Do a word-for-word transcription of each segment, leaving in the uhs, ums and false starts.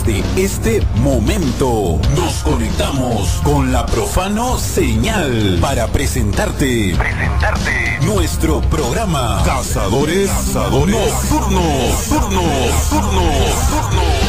Desde este momento nos conectamos con la Profano Señal para presentarte, presentarte nuestro programa Cazadores, Cazadores Nocturnos, Turnos, Turnos, Turnos.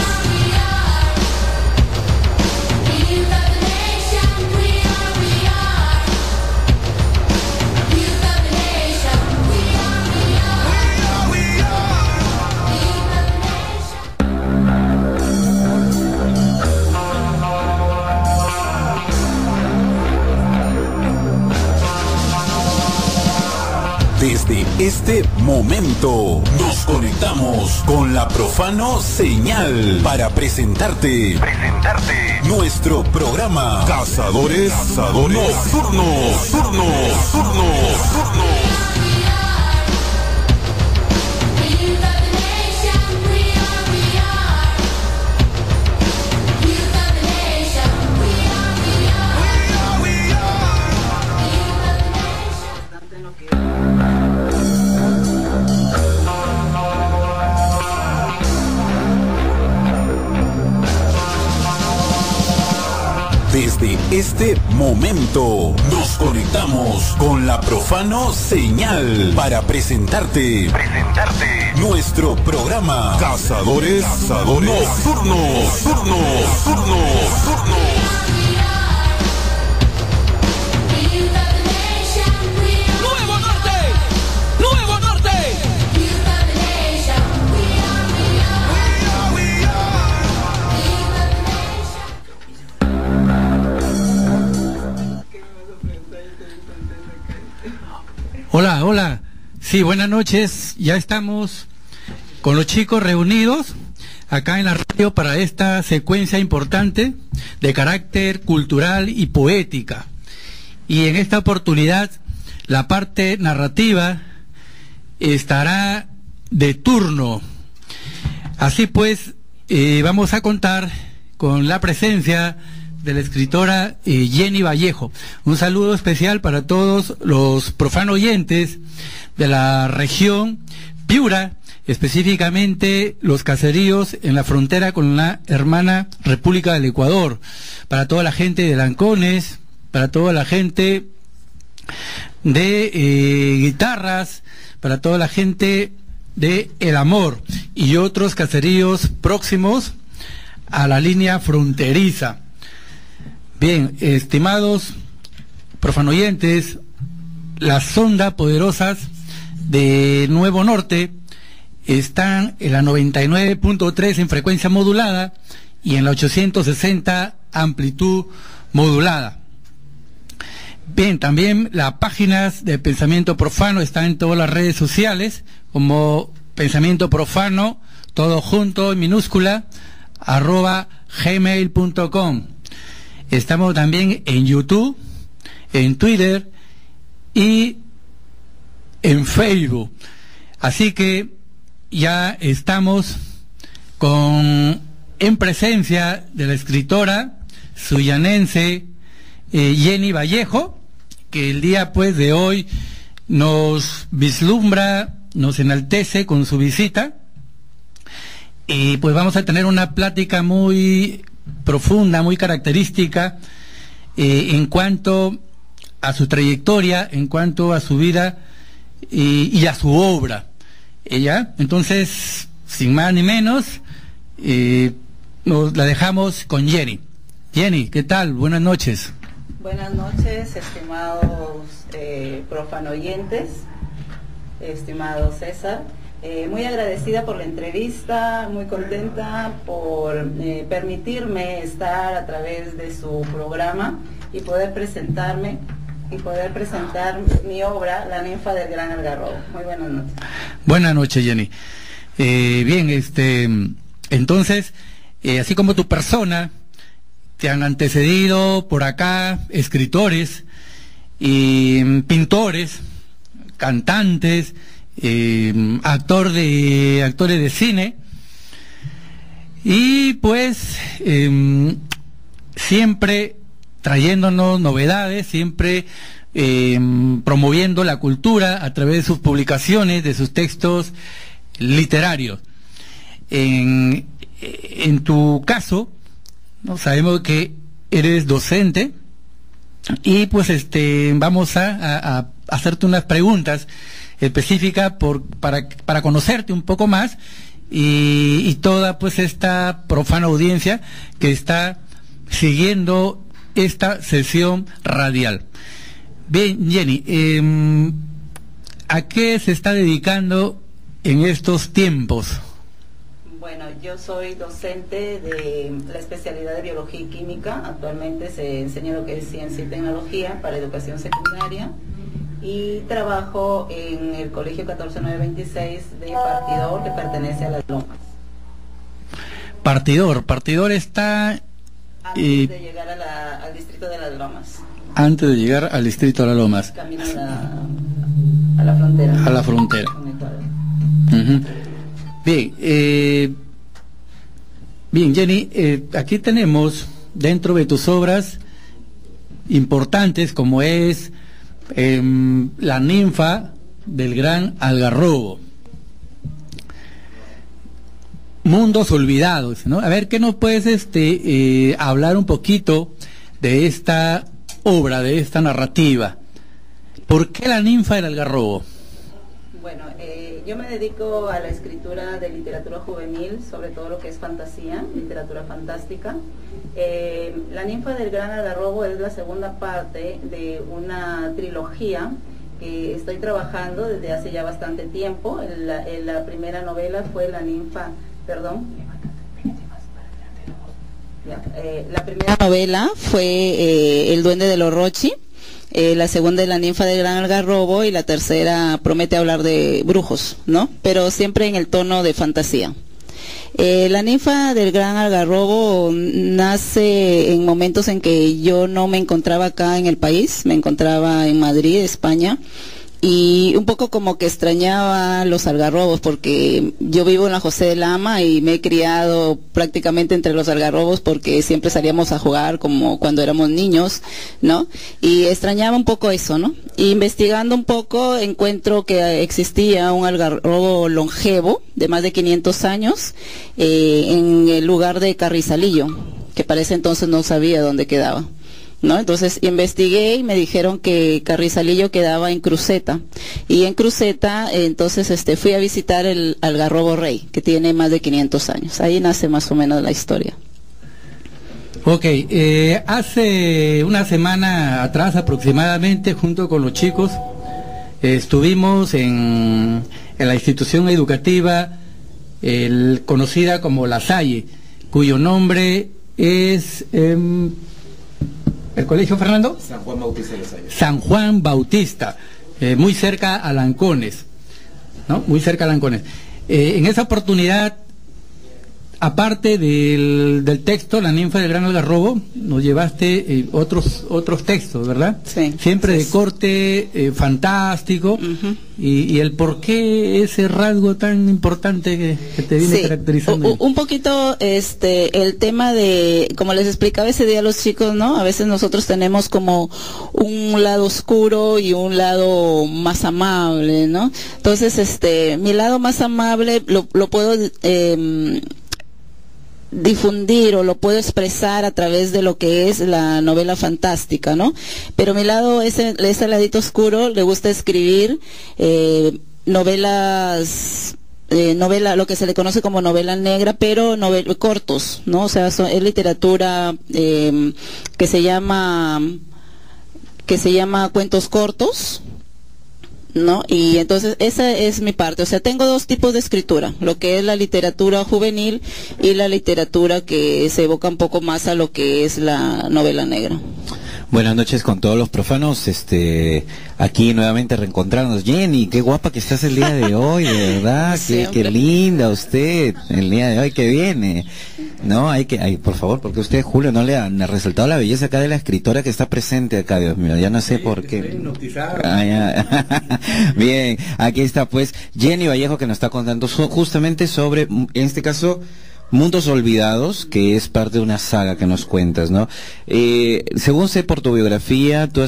Desde este momento nos conectamos con la Profano Señal para presentarte, presentarte nuestro programa Cazadores, Cazadores Nocturnos, Turnos, Turnos, Turnos. Desde este momento nos conectamos con la Profano Señal para presentarte, presentarte nuestro programa Cazadores, Cazadores Nocturnos, Turnos, Turnos, Turnos. Hola, hola. Sí, buenas noches. Ya estamos con los chicos reunidos acá en la radio para esta secuencia importante de carácter cultural y poética. Y en esta oportunidad la parte narrativa estará de turno. Así pues, eh, vamos a contar con la presencia de la escritora eh, Jenny Vallejo. Un saludo especial para todos los profano oyentes de la región Piura, específicamente los caseríos en la frontera con la hermana República del Ecuador, para toda la gente de Lancones, para toda la gente de eh, Guitarras, para toda la gente de El Amor y otros caseríos próximos a la línea fronteriza. Bien, estimados profanoyentes, las ondas poderosas de Nuevo Norte están en la noventa y nueve punto tres en frecuencia modulada y en la ochocientos sesenta amplitud modulada. Bien, también las páginas de Pensamiento Profano están en todas las redes sociales como Pensamiento Profano, todo junto en minúscula, arroba gmail punto com. Estamos también en YouTube, en Twitter y en Facebook. Así que ya estamos con en presencia de la escritora suyanense eh, Jenny Vallejo, que el día pues de hoy nos vislumbra, nos enaltece con su visita. Y pues vamos a tener una plática muy profunda, muy característica eh, en cuanto a su trayectoria, en cuanto a su vida y, y a su obra. Ella, entonces, sin más ni menos, eh, nos la dejamos con Jenny. Jenny, ¿qué tal? Buenas noches. Buenas noches, estimados eh, profanoyentes, estimado César. Eh, muy agradecida por la entrevista, muy contenta por eh, permitirme estar a través de su programa y poder presentarme y poder presentar mi obra, La ninfa del Gran Algarrobo. Muy buenas noches. Buenas noches, Jenny. Eh, bien, este, entonces, eh, así como tu persona, te han antecedido por acá escritores y pintores, cantantes, Eh, actor de actores de cine y pues eh, siempre trayéndonos novedades, siempre eh, promoviendo la cultura a través de sus publicaciones, de sus textos literarios. En en tu caso, ¿no? Sabemos que eres docente y pues este vamos a, a, a hacerte unas preguntas específicas por, para, para conocerte un poco más y, y toda pues esta profana audiencia que está siguiendo esta sesión radial. Bien, Jenny, eh, ¿a qué se está dedicando en estos tiempos? Bueno, yo soy docente de la especialidad de Biología y Química. Actualmente se enseña lo que es Ciencia y Tecnología para educación secundaria y trabajo en el Colegio catorce mil novecientos veintiséis de Partidor, que pertenece a Las Lomas. Partidor, Partidor está... Antes eh, de llegar a la, al distrito de Las Lomas. Antes de llegar al distrito de Las Lomas. Camino a la, a la frontera. A la frontera. Uh-huh. Bien, eh, bien Jenny, eh, aquí tenemos dentro de tus obras importantes como es eh, La ninfa del gran algarrobo, Mundos olvidados, ¿no? A ver, ¿qué nos puedes este, eh, hablar un poquito de esta obra, de esta narrativa? ¿Por qué La ninfa del algarrobo? Bueno, eh, yo me dedico a la escritura de literatura juvenil, sobre todo lo que es fantasía, literatura fantástica. Eh, La ninfa del gran algarrobo es la segunda parte de una trilogía que estoy trabajando desde hace ya bastante tiempo. La, la primera novela fue La ninfa, perdón. Ya, eh, la primera novela fue eh, El duende de los Rochi. Eh, la segunda es La ninfa del gran algarrobo y la tercera promete hablar de brujos, ¿no? Pero siempre en el tono de fantasía. Eh, La ninfa del gran algarrobo nace en momentos en que yo no me encontraba acá en el país, me encontraba en Madrid, España, y un poco como que extrañaba los algarrobos porque yo vivo en la José de Lama y me he criado prácticamente entre los algarrobos porque siempre salíamos a jugar como cuando éramos niños, ¿no? Y extrañaba un poco eso, ¿no? Y investigando un poco encuentro que existía un algarrobo longevo de más de quinientos años eh, en el lugar de Carrizalillo, que para ese entonces no sabía dónde quedaba, ¿no? Entonces investigué y me dijeron que Carrizalillo quedaba en Cruceta y en Cruceta eh, entonces este fui a visitar el algarrobo rey que tiene más de quinientos años. Ahí nace más o menos la historia. Ok, eh, hace una semana atrás aproximadamente junto con los chicos eh, estuvimos en, en la institución educativa el, conocida como La Salle, cuyo nombre es eh, ¿el colegio, Fernando? San Juan Bautista de La Salle. San Juan Bautista, eh, muy cerca a Lancones, ¿no? Muy cerca a Lancones. Eh, en esa oportunidad, aparte del, del texto, La ninfa del gran algarrobo, nos llevaste eh, otros otros textos, ¿verdad? Sí. Siempre sí. de corte eh, fantástico. Uh-huh. y, y el por qué ese rasgo tan importante que, que te viene sí. caracterizando. U, un poquito este el tema de, como les explicaba ese día a los chicos, ¿no? A veces nosotros tenemos como un lado oscuro y un lado más amable, ¿no? Entonces, este, mi lado más amable lo, lo puedo... Eh, difundir o lo puedo expresar a través de lo que es la novela fantástica, ¿no? Pero mi lado, ese, ese ladito oscuro, le gusta escribir eh, novelas, eh, novela, lo que se le conoce como novela negra, pero novel, cortos, ¿no? O sea, son, es literatura eh, que se llama, que se llama cuentos cortos, ¿no? Y entonces esa es mi parte, o sea, tengo dos tipos de escritura, lo que es la literatura juvenil y la literatura que se evoca un poco más a lo que es la novela negra. Buenas noches con todos los profanos, este, aquí nuevamente reencontrarnos. Jenny, qué guapa que estás el día de hoy, de verdad, sí, qué, qué linda usted, el día de hoy que viene. No, hay que, hay, por favor, porque usted, Julio, no le ha, le ha resaltado la belleza acá de la escritora que está presente acá, Dios mío, ya no sé sí, por qué. Ah, ya. Bien, aquí está pues Jenny Vallejo que nos está contando so, justamente sobre, en este caso, Mundos Olvidados, que es parte de una saga que nos cuentas, ¿no? Eh, según sé por tu biografía, tú has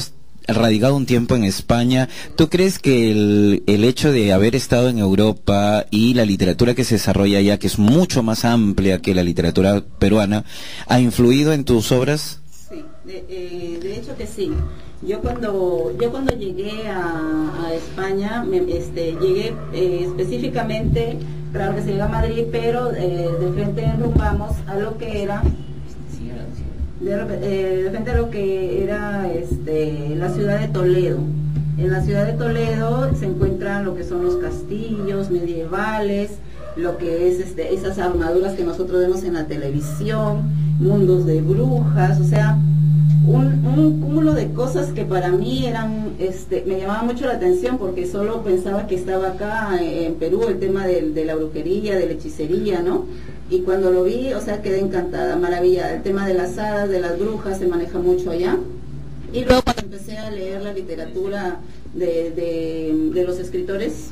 radicado un tiempo en España. ¿Tú crees que el, el hecho de haber estado en Europa y la literatura que se desarrolla allá, que es mucho más amplia que la literatura peruana, ha influido en tus obras? Sí, de, eh, de hecho que sí. Yo cuando yo cuando llegué a, a España, me, este, llegué eh, específicamente, claro que se llega a Madrid, pero eh, de frente enrumbamos a lo que era de, eh, de frente a lo que era este, la ciudad de Toledo. En la ciudad de Toledo se encuentran lo que son los castillos medievales, lo que es este, esas armaduras que nosotros vemos en la televisión, mundos de brujas, o sea, un, un cúmulo de cosas que para mí eran, este, me llamaba mucho la atención porque solo pensaba que estaba acá en Perú el tema de, de la brujería, de la hechicería, ¿no? Y cuando lo vi, o sea, quedé encantada, maravillada. El tema de las hadas, de las brujas se maneja mucho allá. Y luego cuando empecé a leer la literatura de, de, de los escritores.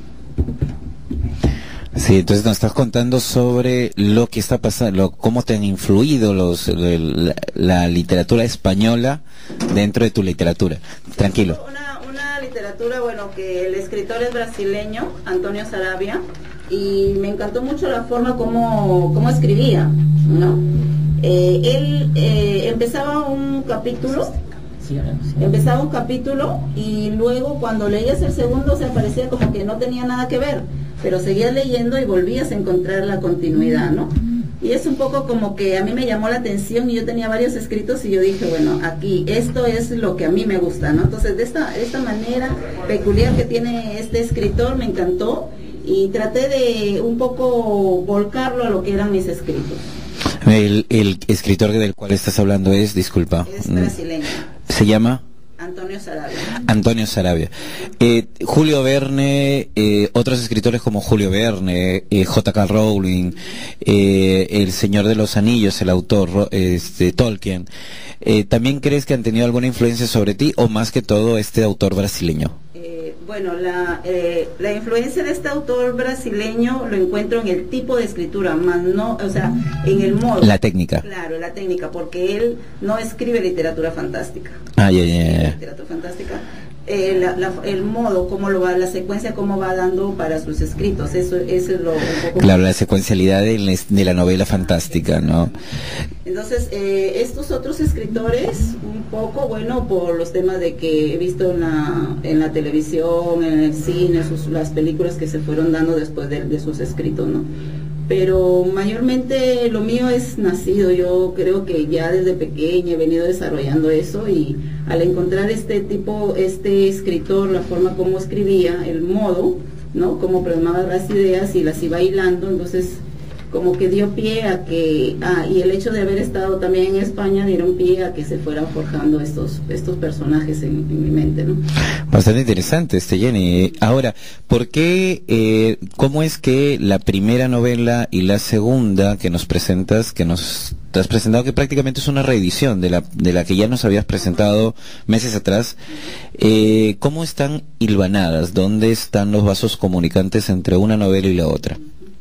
Sí, entonces nos estás contando sobre lo que está pasando, cómo te han influido los, la, la literatura española dentro de tu literatura. Tranquilo. Una, una literatura, bueno, que el escritor es brasileño, Antonio Sarabia, y me encantó mucho la forma como, como escribía, ¿no? Eh, él eh, empezaba un capítulo, empezaba un capítulo y luego cuando leías el segundo se parecía como que no tenía nada que ver, pero seguías leyendo y volvías a encontrar la continuidad, ¿no? Y es un poco como que a mí me llamó la atención y yo tenía varios escritos y yo dije, bueno, aquí, esto es lo que a mí me gusta, ¿no? Entonces, de esta, de esta manera peculiar que tiene este escritor, me encantó y traté de un poco volcarlo a lo que eran mis escritos. El, el escritor del cual estás hablando es, disculpa. Es brasileño. ¿Se llama? Antonio Sarabia. Antonio Sarabia. Eh, Julio Verne, eh, otros escritores como Julio Verne, eh, J K Rowling, eh, El Señor de los Anillos, el autor este, Tolkien, eh, ¿también crees que han tenido alguna influencia sobre ti o más que todo este autor brasileño? Eh, bueno, la, eh, la influencia de este autor brasileño lo encuentro en el tipo de escritura, más no, o sea, en el modo. La técnica. Claro, la técnica, porque él no escribe literatura fantástica. Ah, ya, ya, ya. Literatura fantástica. Eh, la, la, el modo, cómo lo va, la secuencia, cómo va dando para sus escritos, eso, eso es lo un poco. Claro, la secuencialidad de, de la novela fantástica, ¿no? Entonces, eh, estos otros escritores, un poco, bueno, por los temas de que he visto en la, en la televisión, en el cine, sus, las películas que se fueron dando después de, de sus escritos, ¿no? Pero mayormente lo mío es nacido, yo creo que ya desde pequeña he venido desarrollando eso y al encontrar este tipo, este escritor, la forma como escribía, el modo, ¿no? Cómo plasmaba las ideas y las iba hilando, entonces como que dio pie a que, ah, y el hecho de haber estado también en España dieron pie a que se fueran forjando estos estos personajes en, en mi mente, ¿no? Bastante interesante, este Jenny. Ahora, ¿por qué, eh, cómo es que la primera novela y la segunda que nos presentas, que nos te has presentado, que prácticamente es una reedición de la de la que ya nos habías presentado meses atrás, eh, cómo están hilvanadas? ¿Dónde están los vasos comunicantes entre una novela y la otra?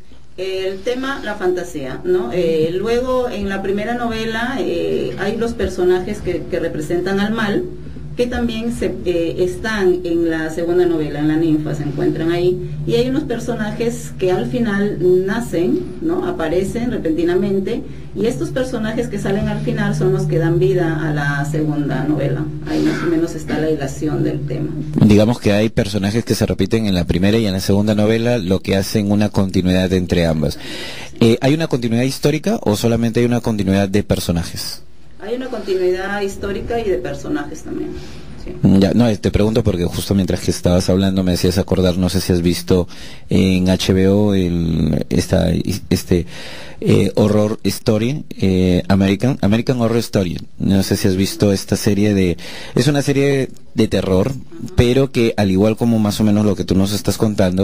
El tema, la fantasía, ¿no? Eh, luego, en la primera novela, eh, hay los personajes que, que representan al mal, que también se, eh, están en la segunda novela, en La ninfa, se encuentran ahí, y hay unos personajes que al final nacen, ¿no? Aparecen repentinamente, y estos personajes que salen al final son los que dan vida a la segunda novela. Ahí más o menos está la hilación del tema. Digamos que hay personajes que se repiten en la primera y en la segunda novela, lo que hacen una continuidad entre ambas. Eh, ¿hay una continuidad histórica o solamente hay una continuidad de personajes? Hay una continuidad histórica y de personajes también. Sí. Ya, no, te pregunto porque justo mientras que estabas hablando me decías acordar, no sé si has visto en H B O el, esta, este eh, Horror Story, eh, American, American Horror Story. No sé si has visto esta serie de, es una serie de terror, uh-huh. pero que al igual como más o menos lo que tú nos estás contando,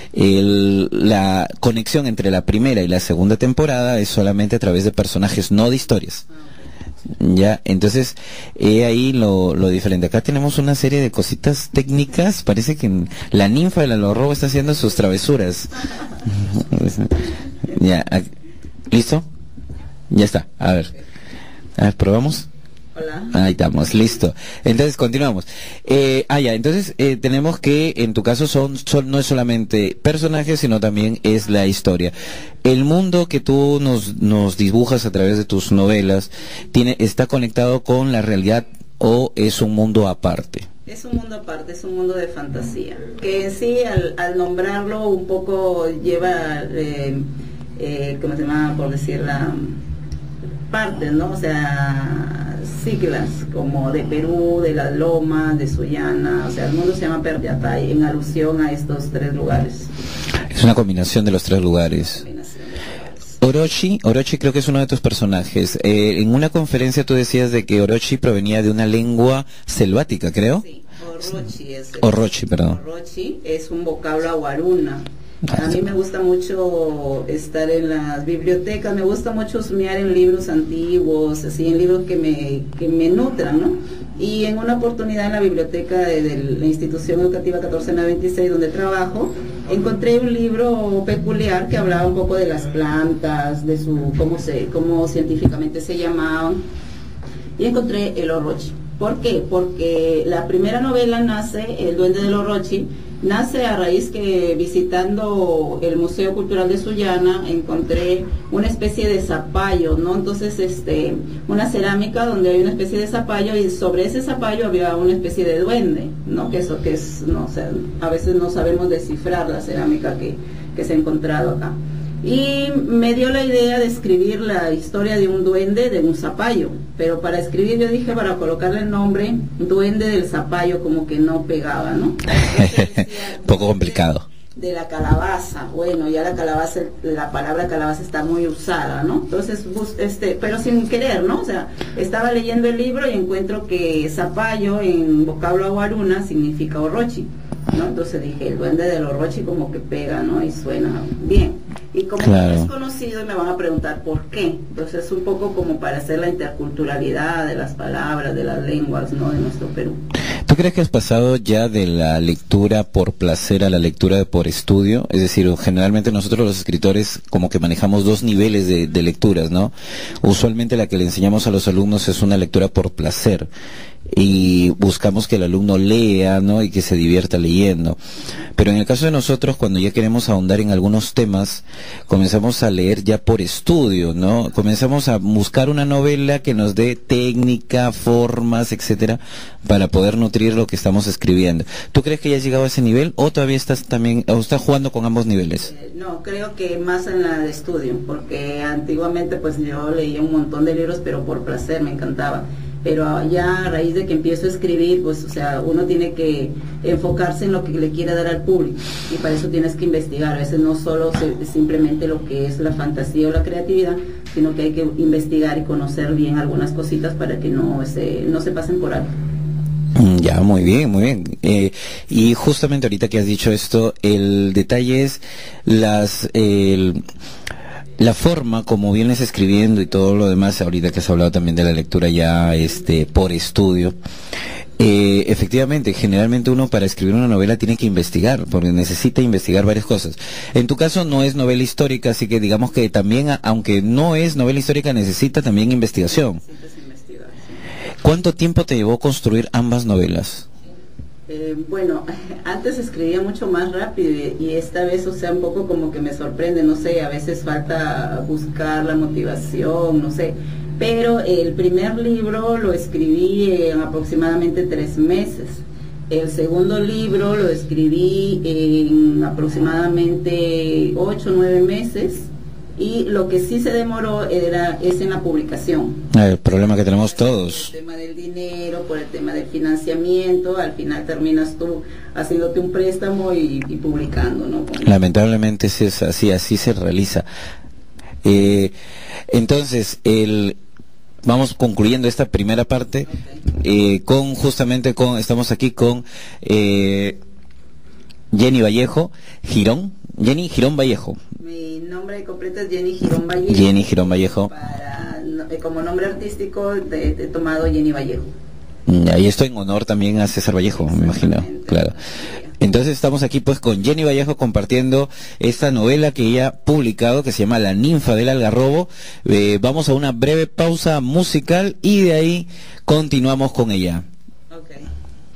el, la conexión entre la primera y la segunda temporada es solamente a través de personajes, no de historias. Uh-huh. Ya, entonces, eh, ahí lo, lo diferente. Acá tenemos una serie de cositas técnicas. Parece que la ninfa del alorrobo está haciendo sus travesuras. Ya, ¿listo? Ya está, a ver. A ver, probamos. Hola. Ahí estamos, listo. Entonces continuamos. Eh, ah, ya, entonces eh, tenemos que, en tu caso, son, son no es solamente personajes, sino también es la historia. El mundo que tú nos, nos dibujas a través de tus novelas, tiene, ¿está conectado con la realidad o es un mundo aparte? Es un mundo aparte, es un mundo de fantasía, que en sí al, al nombrarlo un poco lleva, eh, eh, ¿cómo se llama? Por decirla, partes, ¿no? O sea, siglas como de Perú, de Las Lomas, de Sullana, o sea, el mundo se llama Perdiatay en alusión a estos tres lugares. Es una combinación de los tres lugares. Orochi, Orochi creo que es uno de tus personajes. Eh, en una conferencia tú decías de que Orochi provenía de una lengua selvática, creo. Sí, Orochi es. Orochi, perdón. Orochi es un vocablo aguaruna. A mí me gusta mucho estar en las bibliotecas, me gusta mucho husmear en libros antiguos, así en libros que me, que me nutran, ¿no? Y en una oportunidad en la biblioteca de, de la institución educativa catorce noventa y seis donde trabajo, encontré un libro peculiar que hablaba un poco de las plantas, de su cómo se, cómo científicamente se llamaban, y encontré el Orochi. ¿Por qué? Porque la primera novela nace, El Duende del Orochi, nace a raíz que visitando el Museo Cultural de Sullana encontré una especie de zapallo, ¿no? Entonces, este, una cerámica donde hay una especie de zapallo y sobre ese zapallo había una especie de duende, ¿no? Que eso que es, no sé, a veces no sabemos descifrar la cerámica que, que se ha encontrado acá. Y me dio la idea de escribir la historia de un duende de un zapallo, pero para escribir yo dije, para colocarle el nombre Duende del Zapallo, como que no pegaba, ¿no? Decía, poco complicado. De la calabaza, bueno, ya la calabaza, la palabra calabaza está muy usada, ¿no? Entonces, este, pero sin querer, ¿no? O sea, estaba leyendo el libro y encuentro que zapallo en vocablo aguaruna significa Orochi, ¿no? Entonces dije, el duende del Orochi como que pega, ¿no? Y suena bien. Y como claro. Es conocido y me van a preguntar por qué. Entonces es un poco como para hacer la interculturalidad de las palabras, de las lenguas, ¿no? De nuestro Perú. ¿Tú crees que has pasado ya de la lectura por placer a la lectura por estudio? Es decir, generalmente nosotros los escritores como que manejamos dos niveles de, de lecturas, ¿no? Usualmente la que le enseñamos a los alumnos es una lectura por placer y buscamos que el alumno lea, ¿no? Y que se divierta leyendo. Pero en el caso de nosotros, cuando ya queremos ahondar en algunos temas, comenzamos a leer ya por estudio, ¿no? Comenzamos a buscar una novela que nos dé técnica, formas, etcétera, para poder nutrir lo que estamos escribiendo. ¿Tú crees que ya has llegado a ese nivel o todavía estás también, o estás jugando con ambos niveles? Eh, no, creo que más en la de estudio, porque antiguamente pues yo leía un montón de libros, pero por placer, me encantaba. Pero ya a raíz de que empiezo a escribir, pues, o sea, uno tiene que enfocarse en lo que le quiere dar al público, y para eso tienes que investigar. A veces no solo se, simplemente lo que es la fantasía o la creatividad, sino que hay que investigar y conocer bien algunas cositas para que no se, no se pasen por alto. Ya, muy bien, muy bien. Eh, y justamente ahorita que has dicho esto, el detalle es las... El, la forma como vienes escribiendo y todo lo demás, ahorita que has hablado también de la lectura ya este por estudio, eh, efectivamente, generalmente uno para escribir una novela tiene que investigar, porque necesita investigar varias cosas. En tu caso no es novela histórica, así que digamos que también, aunque no es novela histórica, necesita también investigación. ¿Cuánto tiempo te llevó construir ambas novelas? Eh, bueno, antes escribía mucho más rápido y, y esta vez, o sea, un poco como que me sorprende, no sé, a veces falta buscar la motivación, no sé, pero el primer libro lo escribí en aproximadamente tres meses, el segundo libro lo escribí en aproximadamente ocho o nueve meses, y lo que sí se demoró era es en la publicación. El problema que tenemos todos. Por el tema del dinero, por el tema del financiamiento, al final terminas tú haciéndote un préstamo y, y publicando, ¿no? Con... Lamentablemente sí es así, así se realiza. Eh, entonces, el... vamos concluyendo esta primera parte, okay. eh, con justamente con, estamos aquí con eh, Jenny Vallejo, Girón, Jenny Girón Vallejo. Mi nombre completo es Jenny Girón Vallejo. Jenny Girón Vallejo. Para, como nombre artístico he tomado Jenny Vallejo. Y esto en honor también a César Vallejo, me imagino, claro. Entonces estamos aquí pues con Jenny Vallejo compartiendo esta novela que ella ha publicado, que se llama La ninfa del algarrobo. Eh, vamos a una breve pausa musical y de ahí continuamos con ella. Okay.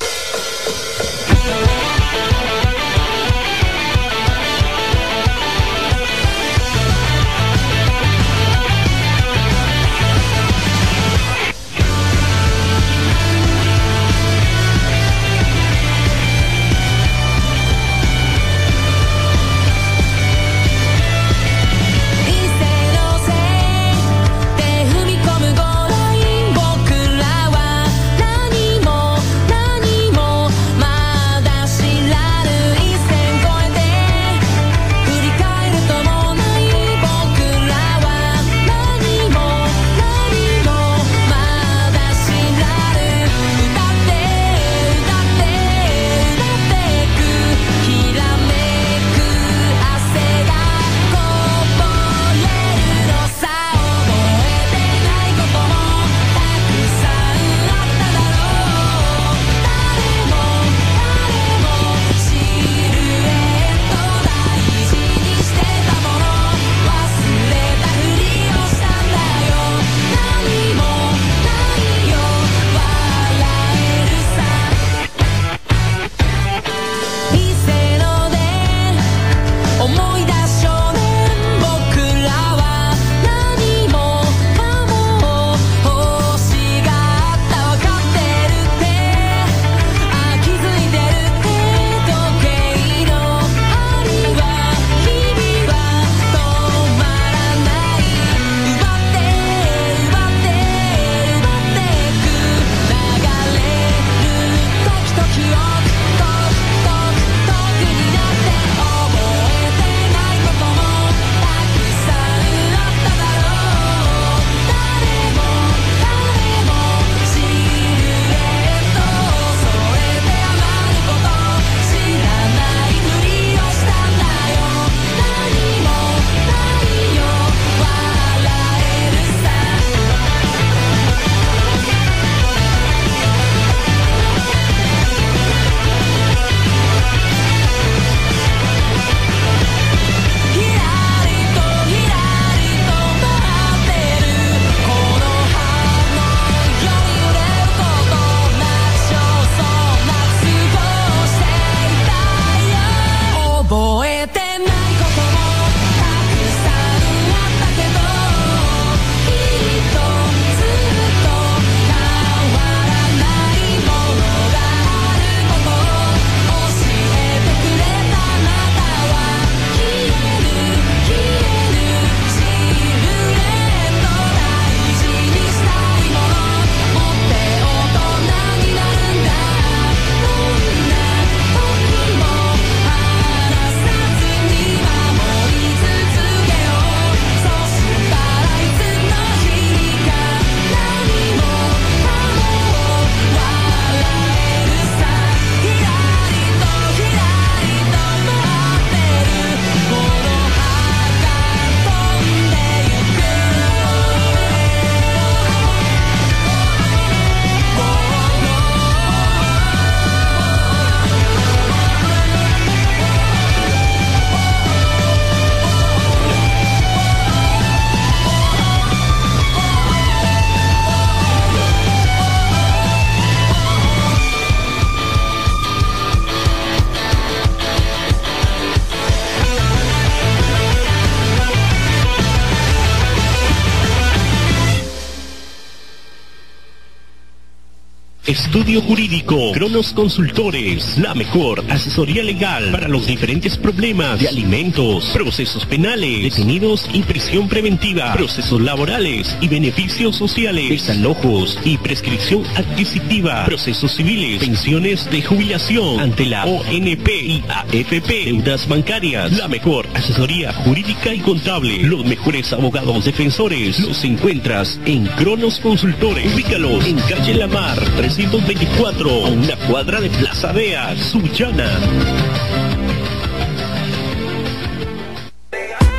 Estudio Jurídico Cronos Consultores, la mejor asesoría legal para los diferentes problemas de alimentos, procesos penales, detenidos y prisión preventiva, procesos laborales y beneficios sociales, desalojos y prescripción adquisitiva, procesos civiles, pensiones de jubilación ante la O N P y A F P, deudas bancarias, la mejor asesoría jurídica y contable, los mejores abogados defensores, los encuentras en Cronos Consultores. Ubícalos en calle La Mar trescientos veinticuatro, a una cuadra de Plaza Vea, Sullana.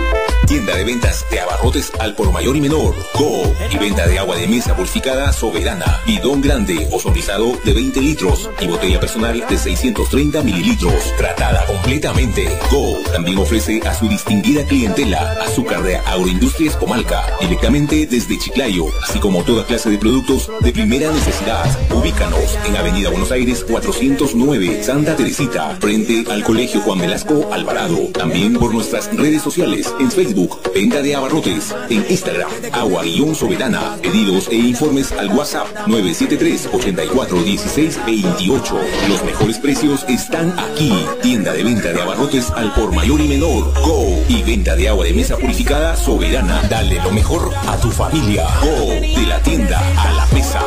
Tienda de ventas de abarrotes al por mayor y menor, Go. Y venta de agua de mesa purificada Soberana, bidón grande o sonrisado de veinte litros y botella personal de seiscientos treinta mililitros, tratada completamente. Go también ofrece a su distinguida clientela azúcar de Agroindustrias Comalca, directamente desde Chiclayo, así como toda clase de productos de primera necesidad. Ubícanos en Avenida Buenos Aires cuatrocientos nueve, Santa Teresita, frente al Colegio Juan Velasco Alvarado. También por nuestras redes sociales, en Facebook, Venta de Abarrotes, en Instagram, Agua-Soberana. Pedidos e informes al WhatsApp nueve siete tres, ochenta y cuatro, dieciséis, veintiocho. Los mejores precios están aquí. Tienda de venta de abarrotes al por mayor y menor, Go. Y venta de agua de mesa purificada Soberana. Dale lo mejor a tu familia. Go, de la tienda a la mesa.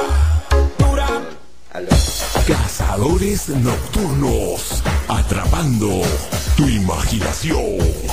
Cazadores nocturnos, atrapando tu imaginación.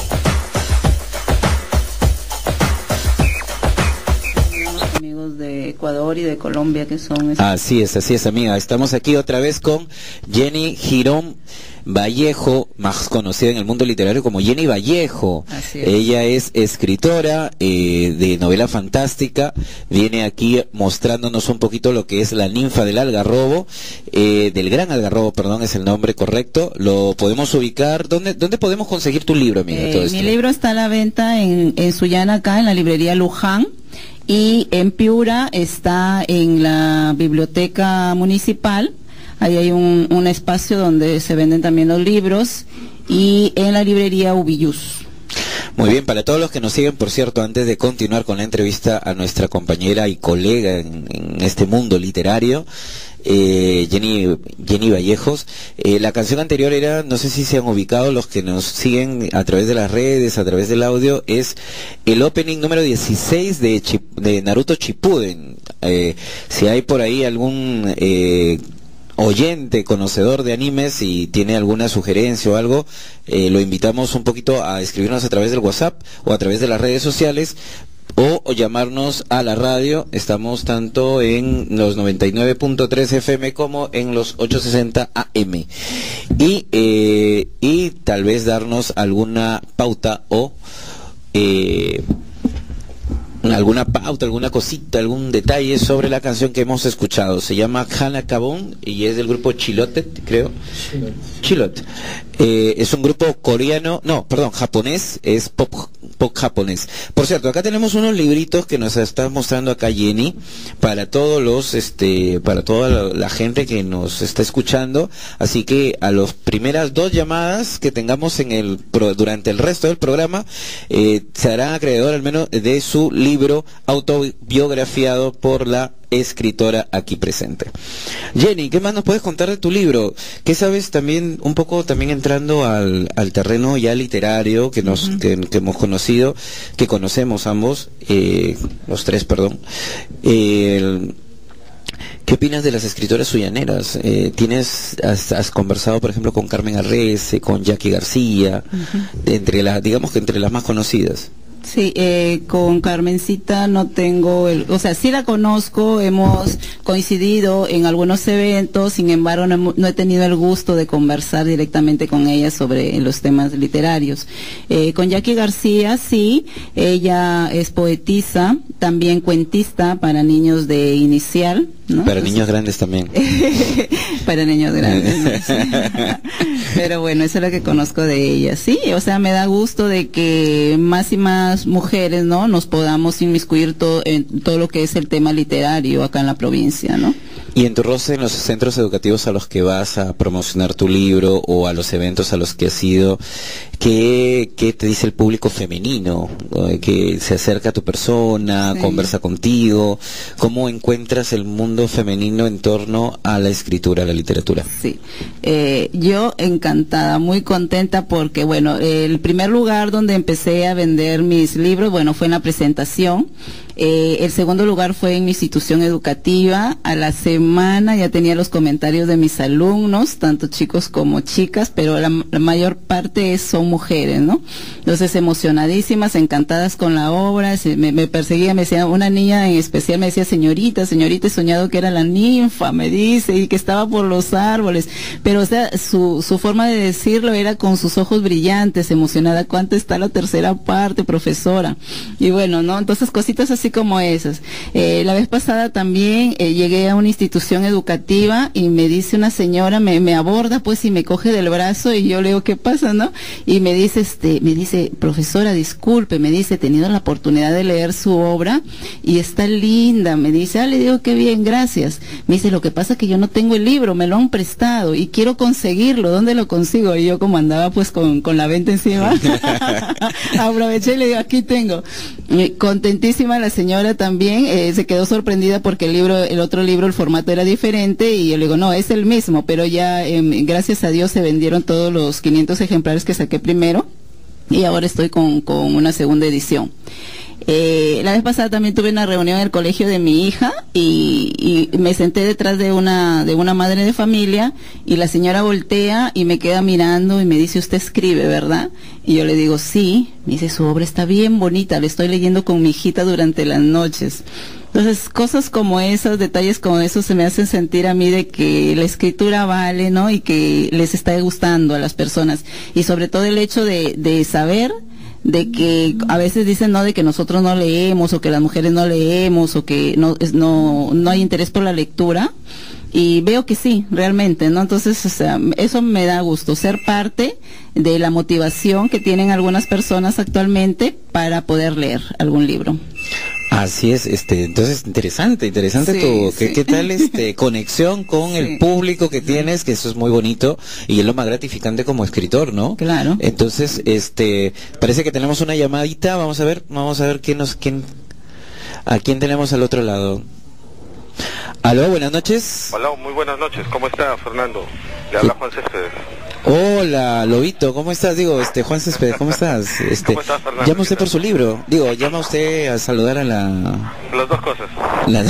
Amigos de Ecuador y de Colombia que son... Así es, así es, amiga. Estamos aquí otra vez con Jenny Girón Vallejo, más conocida en el mundo literario como Jenny Vallejo. Así es. Ella es escritora eh, de novela fantástica. Viene aquí mostrándonos un poquito lo que es La ninfa del algarrobo, eh, del gran algarrobo, perdón, es el nombre correcto. Lo podemos ubicar. ¿Dónde, dónde podemos conseguir tu libro, amiga? Eh, todo esto? Mi libro está a la venta en, en Sullana, acá en la librería Luján. Y en Piura está en la biblioteca municipal. Ahí hay un, un espacio donde se venden también los libros. Y en la librería Ubillus. Muy bien, para todos los que nos siguen, por cierto, antes de continuar con la entrevista a nuestra compañera y colega en, en este mundo literario, eh, Jenny, Jenny Vallejos, eh, la canción anterior era, no sé si se han ubicado los que nos siguen a través de las redes, a través del audio, es el opening número dieciséis de, Chip, de Naruto Shippuden. Eh, si hay por ahí algún... Eh, oyente, conocedor de animes y tiene alguna sugerencia o algo, eh, lo invitamos un poquito a escribirnos a través del WhatsApp o a través de las redes sociales o, o llamarnos a la radio. Estamos tanto en los noventa y nueve punto tres F M como en los ochocientos sesenta A M y, eh, y tal vez darnos alguna pauta o eh, alguna pauta, alguna cosita, algún detalle sobre la canción que hemos escuchado. Se llama Hana Kabon y es del grupo Chilotet, creo. Chilot. Eh, es un grupo coreano, no, perdón, japonés, es pop, pop japonés. Por cierto, acá tenemos unos libritos que nos está mostrando acá Jenny para todos los, este, para toda la, la gente que nos está escuchando. Así que a las primeras dos llamadas que tengamos en el pro, durante el resto del programa, eh, se harán acreedor al menos de su libro autobiografiado por la escritora aquí presente. Jenny, ¿qué más nos puedes contar de tu libro? ¿Qué sabes también, un poco también entrando al, al terreno ya literario que nos uh-huh. que, que hemos conocido, que conocemos ambos, eh, los tres, perdón, eh, ¿qué opinas de las escritoras sullaneras? Eh, ¿Tienes, has, has conversado, por ejemplo, con Carmen Arrese, con Jackie García, uh-huh. entre las, digamos que entre las más conocidas? Sí, eh, con Carmencita no tengo, el, o sea, sí la conozco, hemos coincidido en algunos eventos, sin embargo no, no he tenido el gusto de conversar directamente con ella sobre los temas literarios. Eh, con Jackie García sí, ella es poetisa, también cuentista para niños de inicial, ¿no? Para niños grandes también. Para niños grandes, ¿no? Pero bueno, eso es lo que conozco de ella, sí, o sea, me da gusto de que más y más mujeres, ¿no?, nos podamos inmiscuir todo, en todo lo que es el tema literario acá en la provincia, ¿no? Y en tu roce, en los centros educativos a los que vas a promocionar tu libro o a los eventos a los que has ido, ¿qué, qué te dice el público femenino? Que se acerca a tu persona, sí. conversa contigo. ¿Cómo encuentras el mundo femenino en torno a la escritura, a la literatura? Sí, eh, yo encantada, muy contenta porque, bueno, el primer lugar donde empecé a vender mis libros, bueno, fue en la presentación. Eh, el segundo lugar fue en mi institución educativa. A la semana ya tenía los comentarios de mis alumnos, tanto chicos como chicas, pero la, la mayor parte es, son mujeres, ¿no? Entonces, emocionadísimas, encantadas con la obra, se, me, me perseguía, me decía, una niña en especial me decía, señorita, señorita, he soñado que era la ninfa, me dice, y que estaba por los árboles, pero o sea, su, su forma de decirlo era con sus ojos brillantes, emocionada, ¿cuánto está la tercera parte, profesora? Y bueno, ¿no? Entonces, cositas así como esas. Eh, la vez pasada también eh, llegué a una institución educativa y me dice una señora, me, me aborda pues y me coge del brazo y yo le digo, ¿qué pasa, no? Y me dice, este, me dice, profesora, disculpe, me dice, he tenido la oportunidad de leer su obra y está linda, me dice, ah, le digo, qué bien, gracias. Me dice, lo que pasa es que yo no tengo el libro, me lo han prestado y quiero conseguirlo, ¿dónde lo consigo? Y yo como andaba pues con, con la venta encima, aproveché y le digo, aquí tengo. Y contentísima la señora también, eh, se quedó sorprendida porque el libro, el otro libro, el formato era diferente y yo le digo, no, es el mismo, pero ya eh, gracias a Dios se vendieron todos los quinientos ejemplares que saqué primero y ahora estoy con, con una segunda edición. Eh, la vez pasada también tuve una reunión en el colegio de mi hija y, y me senté detrás de una de una madre de familia y la señora voltea y me queda mirando y me dice, usted escribe, ¿verdad? Y yo le digo, sí. Me dice, su obra está bien bonita, la estoy leyendo con mi hijita durante las noches. Entonces, cosas como esos, detalles como esos se me hacen sentir a mí de que la escritura vale, ¿no? Y que les está gustando a las personas. Y sobre todo el hecho de, de saber de que a veces dicen no de que nosotros no leemos o que las mujeres no leemos o que no es, no no hay interés por la lectura y veo que sí, realmente, ¿no? Entonces, o sea, eso me da gusto, ser parte de la motivación que tienen algunas personas actualmente para poder leer algún libro. Así es, este, entonces interesante, interesante Sí, tu, sí. ¿qué, qué tal este conexión con Sí. el público que tienes, que eso es muy bonito y es lo más gratificante como escritor, ¿no? Claro. Entonces, este, parece que tenemos una llamadita, vamos a ver, vamos a ver quién nos, quién, a quién tenemos al otro lado. Aló, buenas noches. Hola, muy buenas noches. ¿Cómo está, Fernando? Le habla Juan Céspedes. Hola, Lobito, ¿cómo estás? Digo, este, Juan Céspedes, ¿cómo estás? Este, ¿Cómo estás, Fernando? llama usted por su libro. Digo, llama usted a saludar a la... Las dos cosas. Las,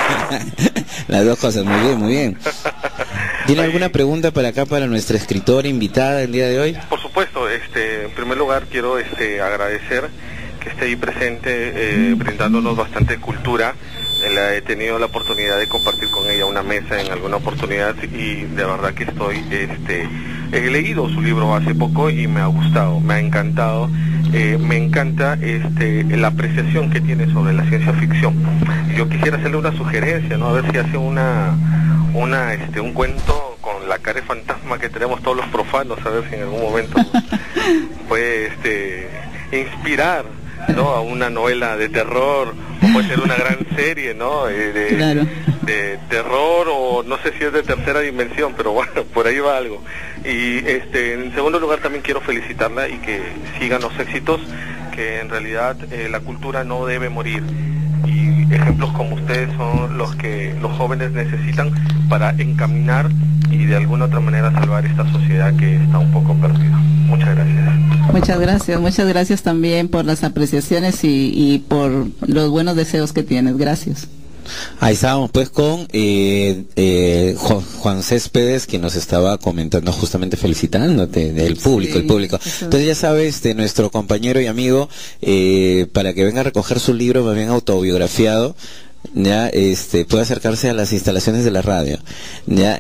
las dos cosas, muy bien, muy bien. ¿Tiene Oye, alguna pregunta para acá, para nuestra escritora invitada el día de hoy? Por supuesto, este, en primer lugar quiero este, agradecer que esté ahí presente, eh, brindándonos bastante cultura. Eh, he tenido la oportunidad de compartir con ella una mesa en alguna oportunidad y de verdad que estoy, este, he leído su libro hace poco y me ha gustado, me ha encantado. Eh, me encanta este, la apreciación que tiene sobre la ciencia ficción. Yo quisiera hacerle una sugerencia, ¿no? A ver si hace una, una, este, un cuento con la cara de fantasma que tenemos todos los profanos, a ver si en algún momento puede este, inspirar, ¿no? A una novela de terror, o puede ser una gran serie, ¿no? Eh, de, Claro. de terror, o no sé si es de tercera dimensión, pero bueno, por ahí va algo. Y este, en segundo lugar también quiero felicitarla y que sigan los éxitos, que en realidad eh, la cultura no debe morir. Y ejemplos como ustedes son los que los jóvenes necesitan para encaminar y de alguna otra manera salvar esta sociedad que está un poco perdida. Muchas gracias. Muchas gracias, muchas gracias también por las apreciaciones y, y por los buenos deseos que tienes. Gracias. Ahí estábamos pues con eh, eh, Juan, Juan Céspedes, que nos estaba comentando, justamente felicitándote del público, Sí, el público. eso. Entonces ya sabes, este, nuestro compañero y amigo, eh, para que venga a recoger su libro más bien autobiografiado, ya, este, puede acercarse a las instalaciones de la radio. Ya,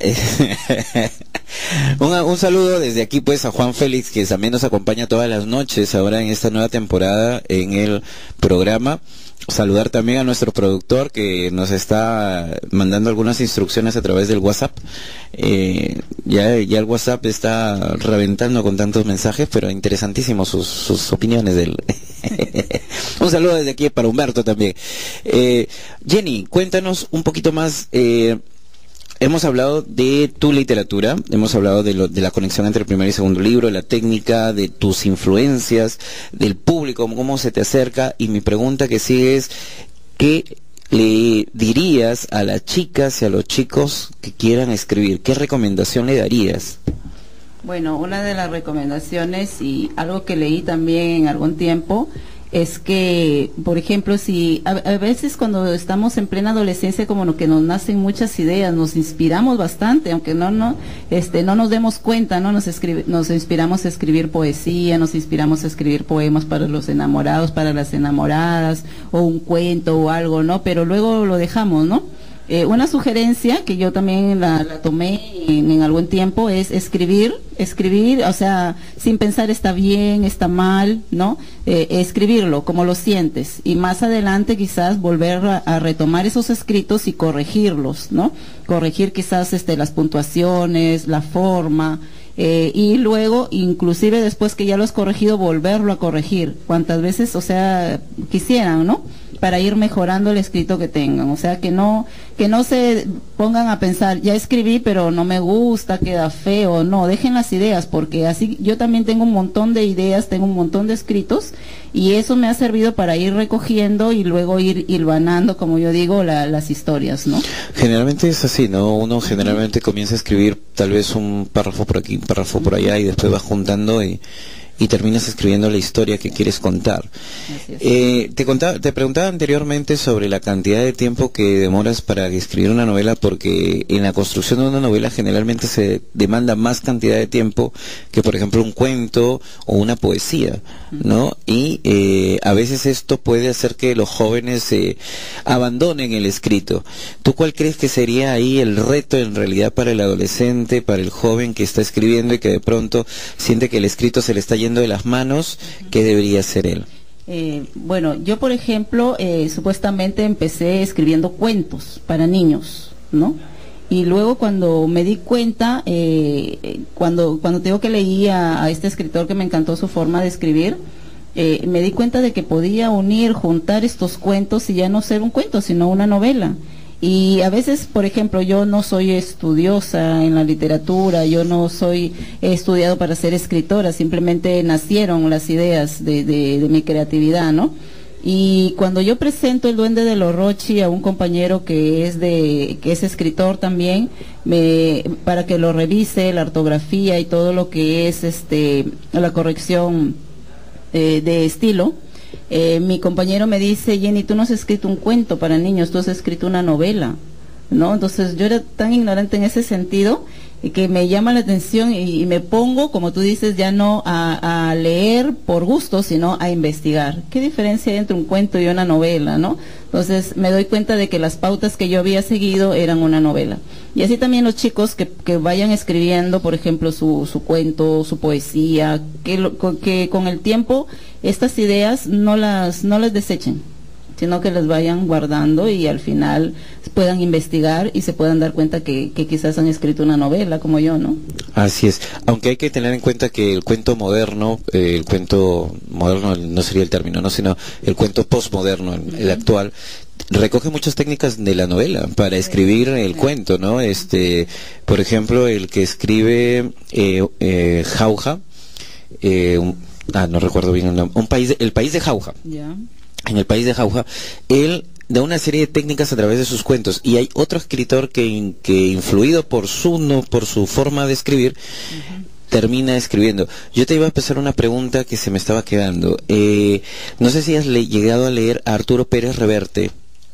un, un saludo desde aquí pues a Juan Félix, que también nos acompaña todas las noches ahora en esta nueva temporada en el programa. Saludar también a nuestro productor que nos está mandando algunas instrucciones a través del WhatsApp. Eh, ya, ya el WhatsApp está reventando con tantos mensajes, pero interesantísimos sus, sus opiniones del... Un saludo desde aquí para Humberto también. Eh, Jenny, cuéntanos un poquito más. Eh, hemos hablado de tu literatura, hemos hablado de, lo, de la conexión entre el primer y segundo libro, la técnica, de tus influencias, del público, cómo se te acerca, y mi pregunta que sigue es, ¿qué le dirías a las chicas y a los chicos que quieran escribir? ¿Qué recomendación le darías? Bueno, una de las recomendaciones y algo que leí también en algún tiempo es que, por ejemplo, si a, a veces cuando estamos en plena adolescencia como lo que nos nacen muchas ideas, nos inspiramos bastante, aunque no no este no nos demos cuenta, no nos escribe, nos inspiramos a escribir poesía, nos inspiramos a escribir poemas para los enamorados, para las enamoradas, o un cuento o algo, ¿no? Pero luego lo dejamos, ¿no? Eh, una sugerencia que yo también la, la tomé en, en algún tiempo es escribir, escribir, o sea, sin pensar está bien, está mal, ¿no? Eh, escribirlo como lo sientes y más adelante quizás volver a, a retomar esos escritos y corregirlos, ¿no? Corregir quizás este las puntuaciones, la forma. Eh, y luego, inclusive después que ya lo has corregido, volverlo a corregir, cuantas veces, o sea, quisieran, ¿no? Para ir mejorando el escrito que tengan, o sea, que no que no se pongan a pensar, ya escribí, pero no me gusta, queda feo, no, dejen las ideas, porque así yo también tengo un montón de ideas, tengo un montón de escritos, y eso me ha servido para ir recogiendo y luego ir hilvanando, como yo digo, la, las historias, ¿no? Generalmente es así, ¿no? Uno generalmente comienza a escribir tal vez un párrafo por aquí, un párrafo por allá, y después va juntando y y terminas escribiendo la historia que quieres contar. Eh, te contaba, te preguntaba anteriormente sobre la cantidad de tiempo que demoras para escribir una novela, porque en la construcción de una novela generalmente se demanda más cantidad de tiempo que, por ejemplo, un cuento o una poesía, ¿no? Y eh, a veces esto puede hacer que los jóvenes eh, abandonen el escrito. ¿Tú cuál crees que sería ahí el reto en realidad para el adolescente, para el joven que está escribiendo y que de pronto siente que el escrito se le está yendo de las manos? ¿Qué debería hacer él? Eh, bueno, yo por ejemplo, eh, supuestamente empecé escribiendo cuentos para niños, ¿no? Y luego cuando me di cuenta, eh, cuando cuando te digo que leí a, a este escritor que me encantó su forma de escribir, eh, me di cuenta de que podía unir, juntar estos cuentos y ya no ser un cuento, sino una novela. Y a veces, por ejemplo, yo no soy estudiosa en la literatura, yo no soy he estudiado para ser escritora, simplemente nacieron las ideas de, de, de mi creatividad, ¿no? Y cuando yo presento El Duende de Orochi a un compañero que es de que es escritor también, me, para que lo revise, la ortografía y todo lo que es este la corrección eh, de estilo, Eh, mi compañero me dice, Jenny, tú no has escrito un cuento para niños, tú has escrito una novela, ¿no? Entonces yo era tan ignorante en ese sentido y que me llama la atención y, y me pongo, como tú dices, ya no a, a leer por gusto, sino a investigar. ¿Qué diferencia hay entre un cuento y una novela, no? Entonces me doy cuenta de que las pautas que yo había seguido eran una novela. Y así también los chicos que, que vayan escribiendo, por ejemplo, su, su cuento, su poesía, que, lo, que con el tiempo estas ideas no las, no las desechen, sino que las vayan guardando y al final puedan investigar y se puedan dar cuenta que, que quizás han escrito una novela como yo, ¿no? Así es, aunque hay que tener en cuenta que el cuento moderno, eh, el cuento moderno no sería el término, no, sino el cuento postmoderno, el, uh-huh. el actual, recoge muchas técnicas de la novela para escribir el sí. cuento, ¿no? Este, por ejemplo, el que escribe eh, eh, Jauja, eh, un, ah, no recuerdo bien el nombre, un país, de, el país de Jauja. Yeah. En el país de Jauja, él da una serie de técnicas a través de sus cuentos, y hay otro escritor que, que influido por su no, por su forma de escribir, uh-huh. termina escribiendo. Yo te iba a empezar una pregunta que se me estaba quedando. Eh, no sé si has le llegado a leer a Arturo Pérez Reverte.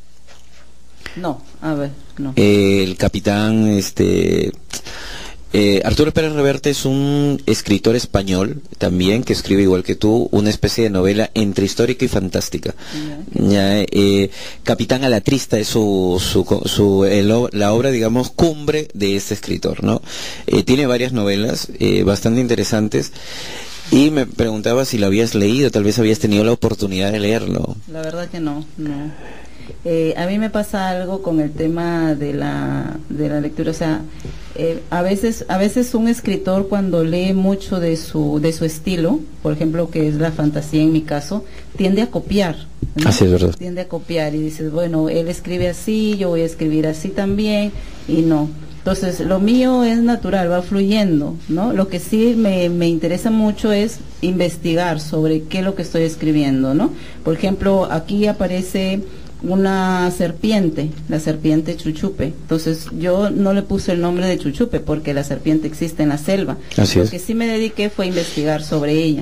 No, a ver, no. Eh, el capitán, este... Eh, Arturo Pérez Reverte es un escritor español también que escribe igual que tú una especie de novela entre histórica y fantástica. Yeah. Ya, eh, Capitán Alatrista es su, su, su el, la obra, digamos, cumbre de este escritor, ¿no? Eh, tiene varias novelas eh, bastante interesantes y me preguntaba si lo habías leído, tal vez habías tenido la oportunidad de leerlo. La verdad que no, no. Eh, a mí me pasa algo con el tema de la de la lectura, o sea, eh, a veces a veces un escritor cuando lee mucho de su de su estilo, por ejemplo, que es la fantasía en mi caso, tiende a copiar, ¿no? Así es, verdad. Tiende a copiar y dices, bueno, él escribe así, yo voy a escribir así también, y no. Entonces, lo mío es natural, va fluyendo, ¿no? Lo que sí me, me interesa mucho es investigar sobre qué es lo que estoy escribiendo, ¿no? Por ejemplo, aquí aparece una serpiente, la serpiente Chuchupe. Entonces yo no le puse el nombre de Chuchupe porque la serpiente existe en la selva. Así Lo es. que sí me dediqué fue a investigar sobre ella.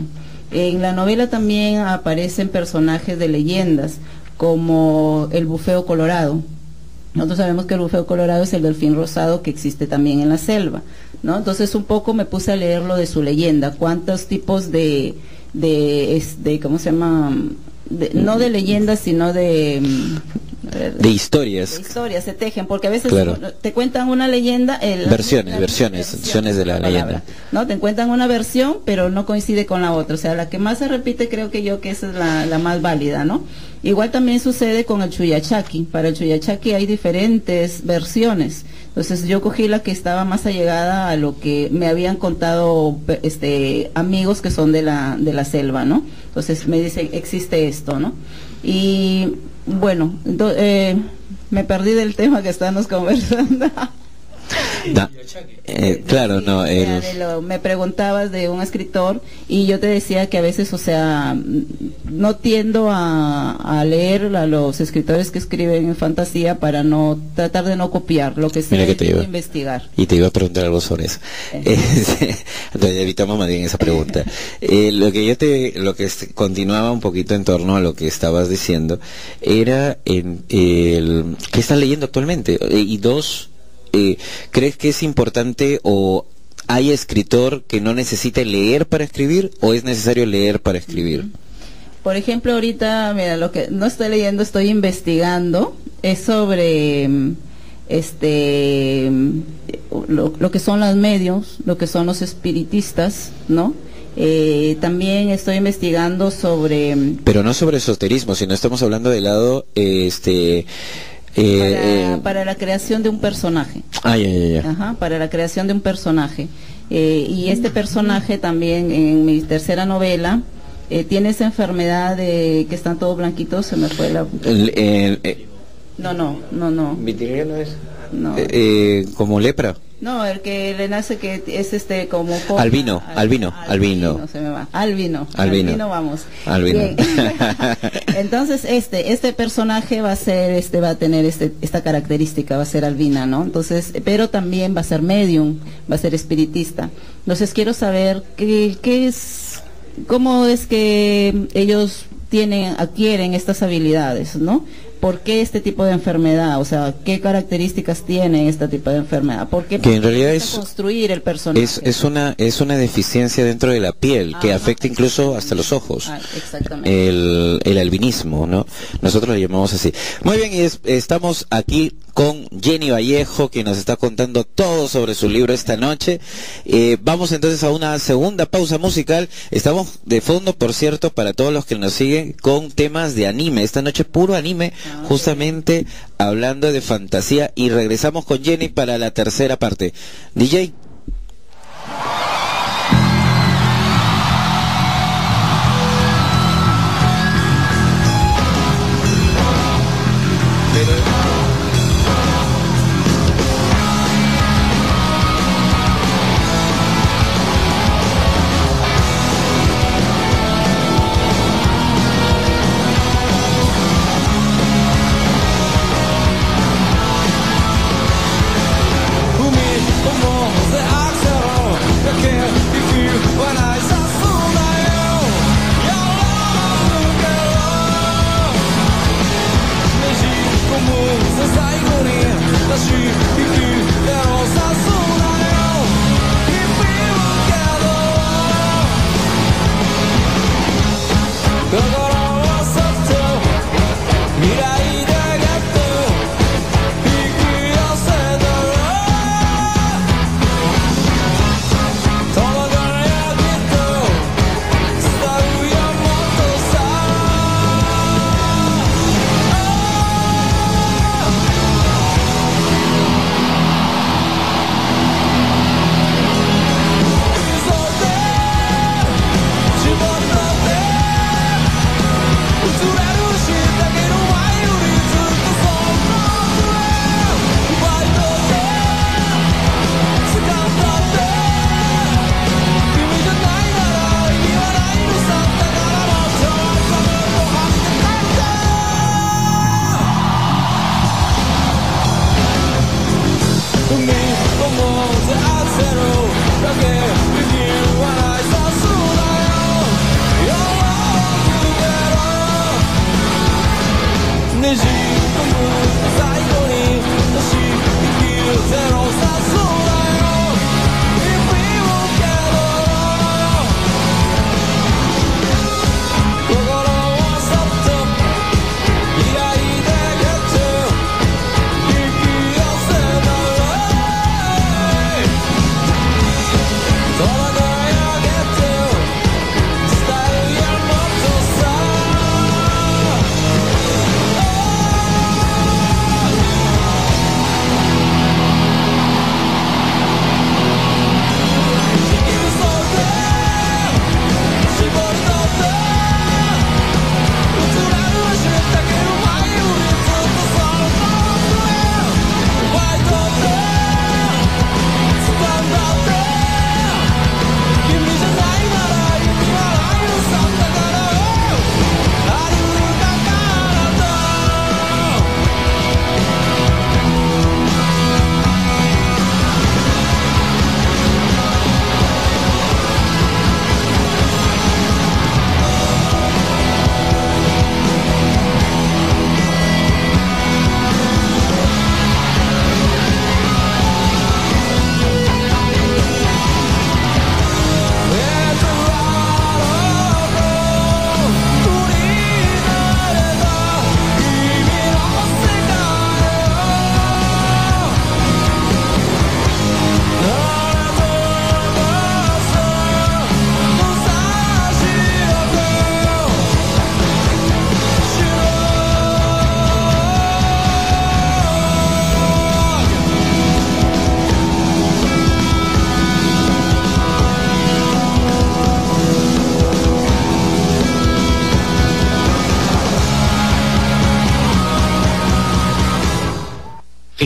En la novela también aparecen personajes de leyendas, como el bufeo colorado. Nosotros sabemos que el bufeo colorado es el delfín rosado que existe también en la selva, ¿no? Entonces un poco me puse a leer lo de su leyenda, cuántos tipos de, de, de ¿cómo se llama? De, no de leyendas, sino de... de historias. De historias se tejen, porque a veces claro. te cuentan una leyenda, el, versiones, la, versiones, versiones de la, la leyenda. No, te cuentan una versión, pero no coincide con la otra, o sea, la que más se repite creo que yo que esa es la, la más válida, ¿no? Igual también sucede con el Chuyachaki. Para el Chuyachaki hay diferentes versiones. Entonces yo cogí la que estaba más allegada a lo que me habían contado este amigos que son de la de la selva, ¿no? Entonces me dicen, existe esto, ¿no? Y bueno, do, eh, me perdí del tema que estábamos conversando. Da, eh, claro, no. El... De lo, me preguntabas de un escritor y yo te decía que a veces, o sea, no tiendo a, a leer a los escritores que escriben en fantasía para no tratar de no copiar lo que sea, que te iba, investigar. Y te iba a preguntar algo sobre eso. Eh. Entonces evitamos más bien esa pregunta. Eh, lo que yo te, lo que continuaba un poquito en torno a lo que estabas diciendo era en el ¿qué estás leyendo actualmente? Eh, y dos. Eh, ¿crees que es importante o hay escritor que no necesite leer para escribir o es necesario leer para escribir? Por ejemplo, ahorita, mira, lo que no estoy leyendo, estoy investigando, es sobre este lo, lo que son los medios, lo que son los espiritistas, ¿no? Eh, también estoy investigando sobre... Pero no sobre esoterismo, sino estamos hablando del lado, eh, este... Eh, para, eh, para la creación de un personaje. Ah, ya, ya, ya. Ajá, para la creación de un personaje. Eh, y este personaje también en mi tercera novela eh, tiene esa enfermedad de que están todos blanquitos, se me fue la... El, el, el, no, no, no, no. ¿Vitiliano es? No. Eh, eh, ¿Como lepra? No, el que le nace que es este como... Poca, albino, al, albino, albino. albino. Se me va. Albino, albino. Albino, vamos. Albino. Entonces, este este personaje va a ser, este va a tener este esta característica, va a ser albina, ¿no? Entonces, pero también va a ser medium, va a ser espiritista. Entonces, quiero saber qué, qué es, cómo es que ellos tienen, adquieren estas habilidades, ¿no? ¿Por qué este tipo de enfermedad? O sea, ¿qué características tiene este tipo de enfermedad? ¿Por qué que en realidad es construir el personaje? Es, es una es una deficiencia dentro de la piel que ah, afecta incluso hasta los ojos. Ah, exactamente. El, el albinismo, ¿no? Nosotros lo llamamos así. Muy bien, y es, estamos aquí con Jenny Vallejo, que nos está contando todo sobre su libro esta noche. Eh, vamos entonces a una segunda pausa musical. Estamos de fondo, por cierto, para todos los que nos siguen, con temas de anime. Esta noche puro anime, ah, justamente hablando de fantasía. Y regresamos con Jenny para la tercera parte. D J. Como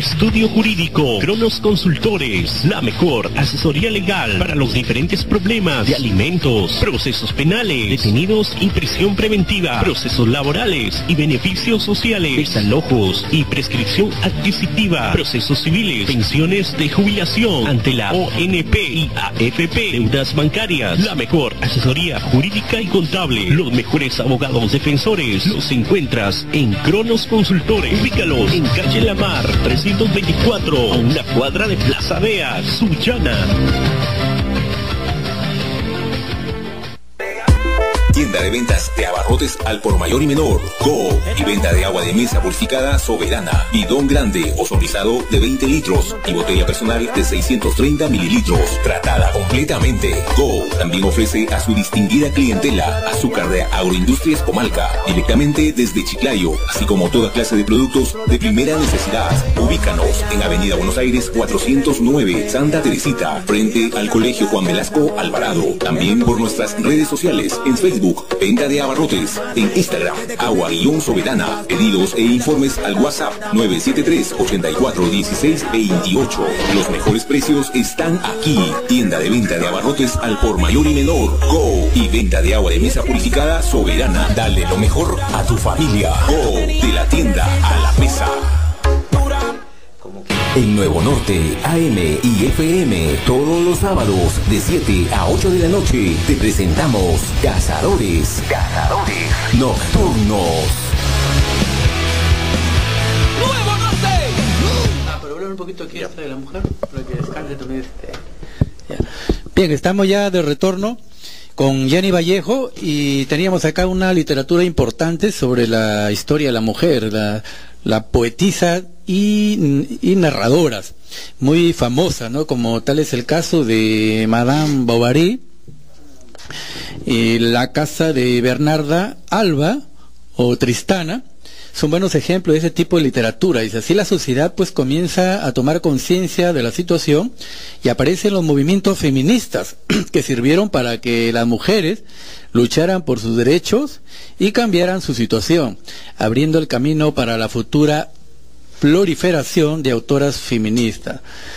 Estudio Jurídico Cronos Consultores, la mejor asesoría legal para los diferentes problemas de alimentos, procesos penales, detenidos y prisión preventiva, procesos laborales y beneficios sociales, desalojos y prescripción adquisitiva, procesos civiles, pensiones de jubilación ante la O N P y A F P, deudas bancarias, la mejor asesoría jurídica y contable, los mejores abogados defensores, los encuentras en Cronos Consultores. Ubícalos en calle La Mar, trescientos veinticuatro, a una cuadra de Plaza Vea, Sullana. Tienda de ventas de abarrotes al por mayor y menor, Go, y venta de agua de mesa purificada Soberana, bidón grande o sonrizado de veinte litros y botella personal de seiscientos treinta mililitros, tratada completamente. Go también ofrece a su distinguida clientela azúcar de Agroindustrias Comalca, directamente desde Chiclayo, así como toda clase de productos de primera necesidad. Ubícanos en Avenida Buenos Aires cuatrocientos nueve, Santa Teresita, frente al Colegio Juan Velasco Alvarado. También por nuestras redes sociales, en Facebook, venta de abarrotes, en Instagram, agua-soberana, pedidos e informes al WhatsApp nueve siete tres, ochenta y cuatro, dieciséis, veintiocho. Los mejores precios están aquí. Tienda de venta de abarrotes al por mayor y menor, Go, y venta de agua de mesa purificada Soberana. Dale lo mejor a tu familia. Go, de la tienda a la mesa. En Nuevo Norte, A M y F M, todos los sábados de siete a ocho de la noche, te presentamos Cazadores, Cazadores Nocturnos. ¡Nuevo Norte! Ah, pero hablar un poquito aquí de la mujer, para que descanse también. Este... Ya. Bien, estamos ya de retorno con Jenny Vallejo y teníamos acá una literatura importante sobre la historia de la mujer, la, la poetisa y, y narradoras, muy famosa, ¿no? Como tal es el caso de Madame Bovary, y La casa de Bernarda Alba o Tristana. Son buenos ejemplos de ese tipo de literatura. Dice, así la sociedad pues comienza a tomar conciencia de la situación y aparecen los movimientos feministas que sirvieron para que las mujeres lucharan por sus derechos y cambiaran su situación, abriendo el camino para la futura proliferación de autoras feministas.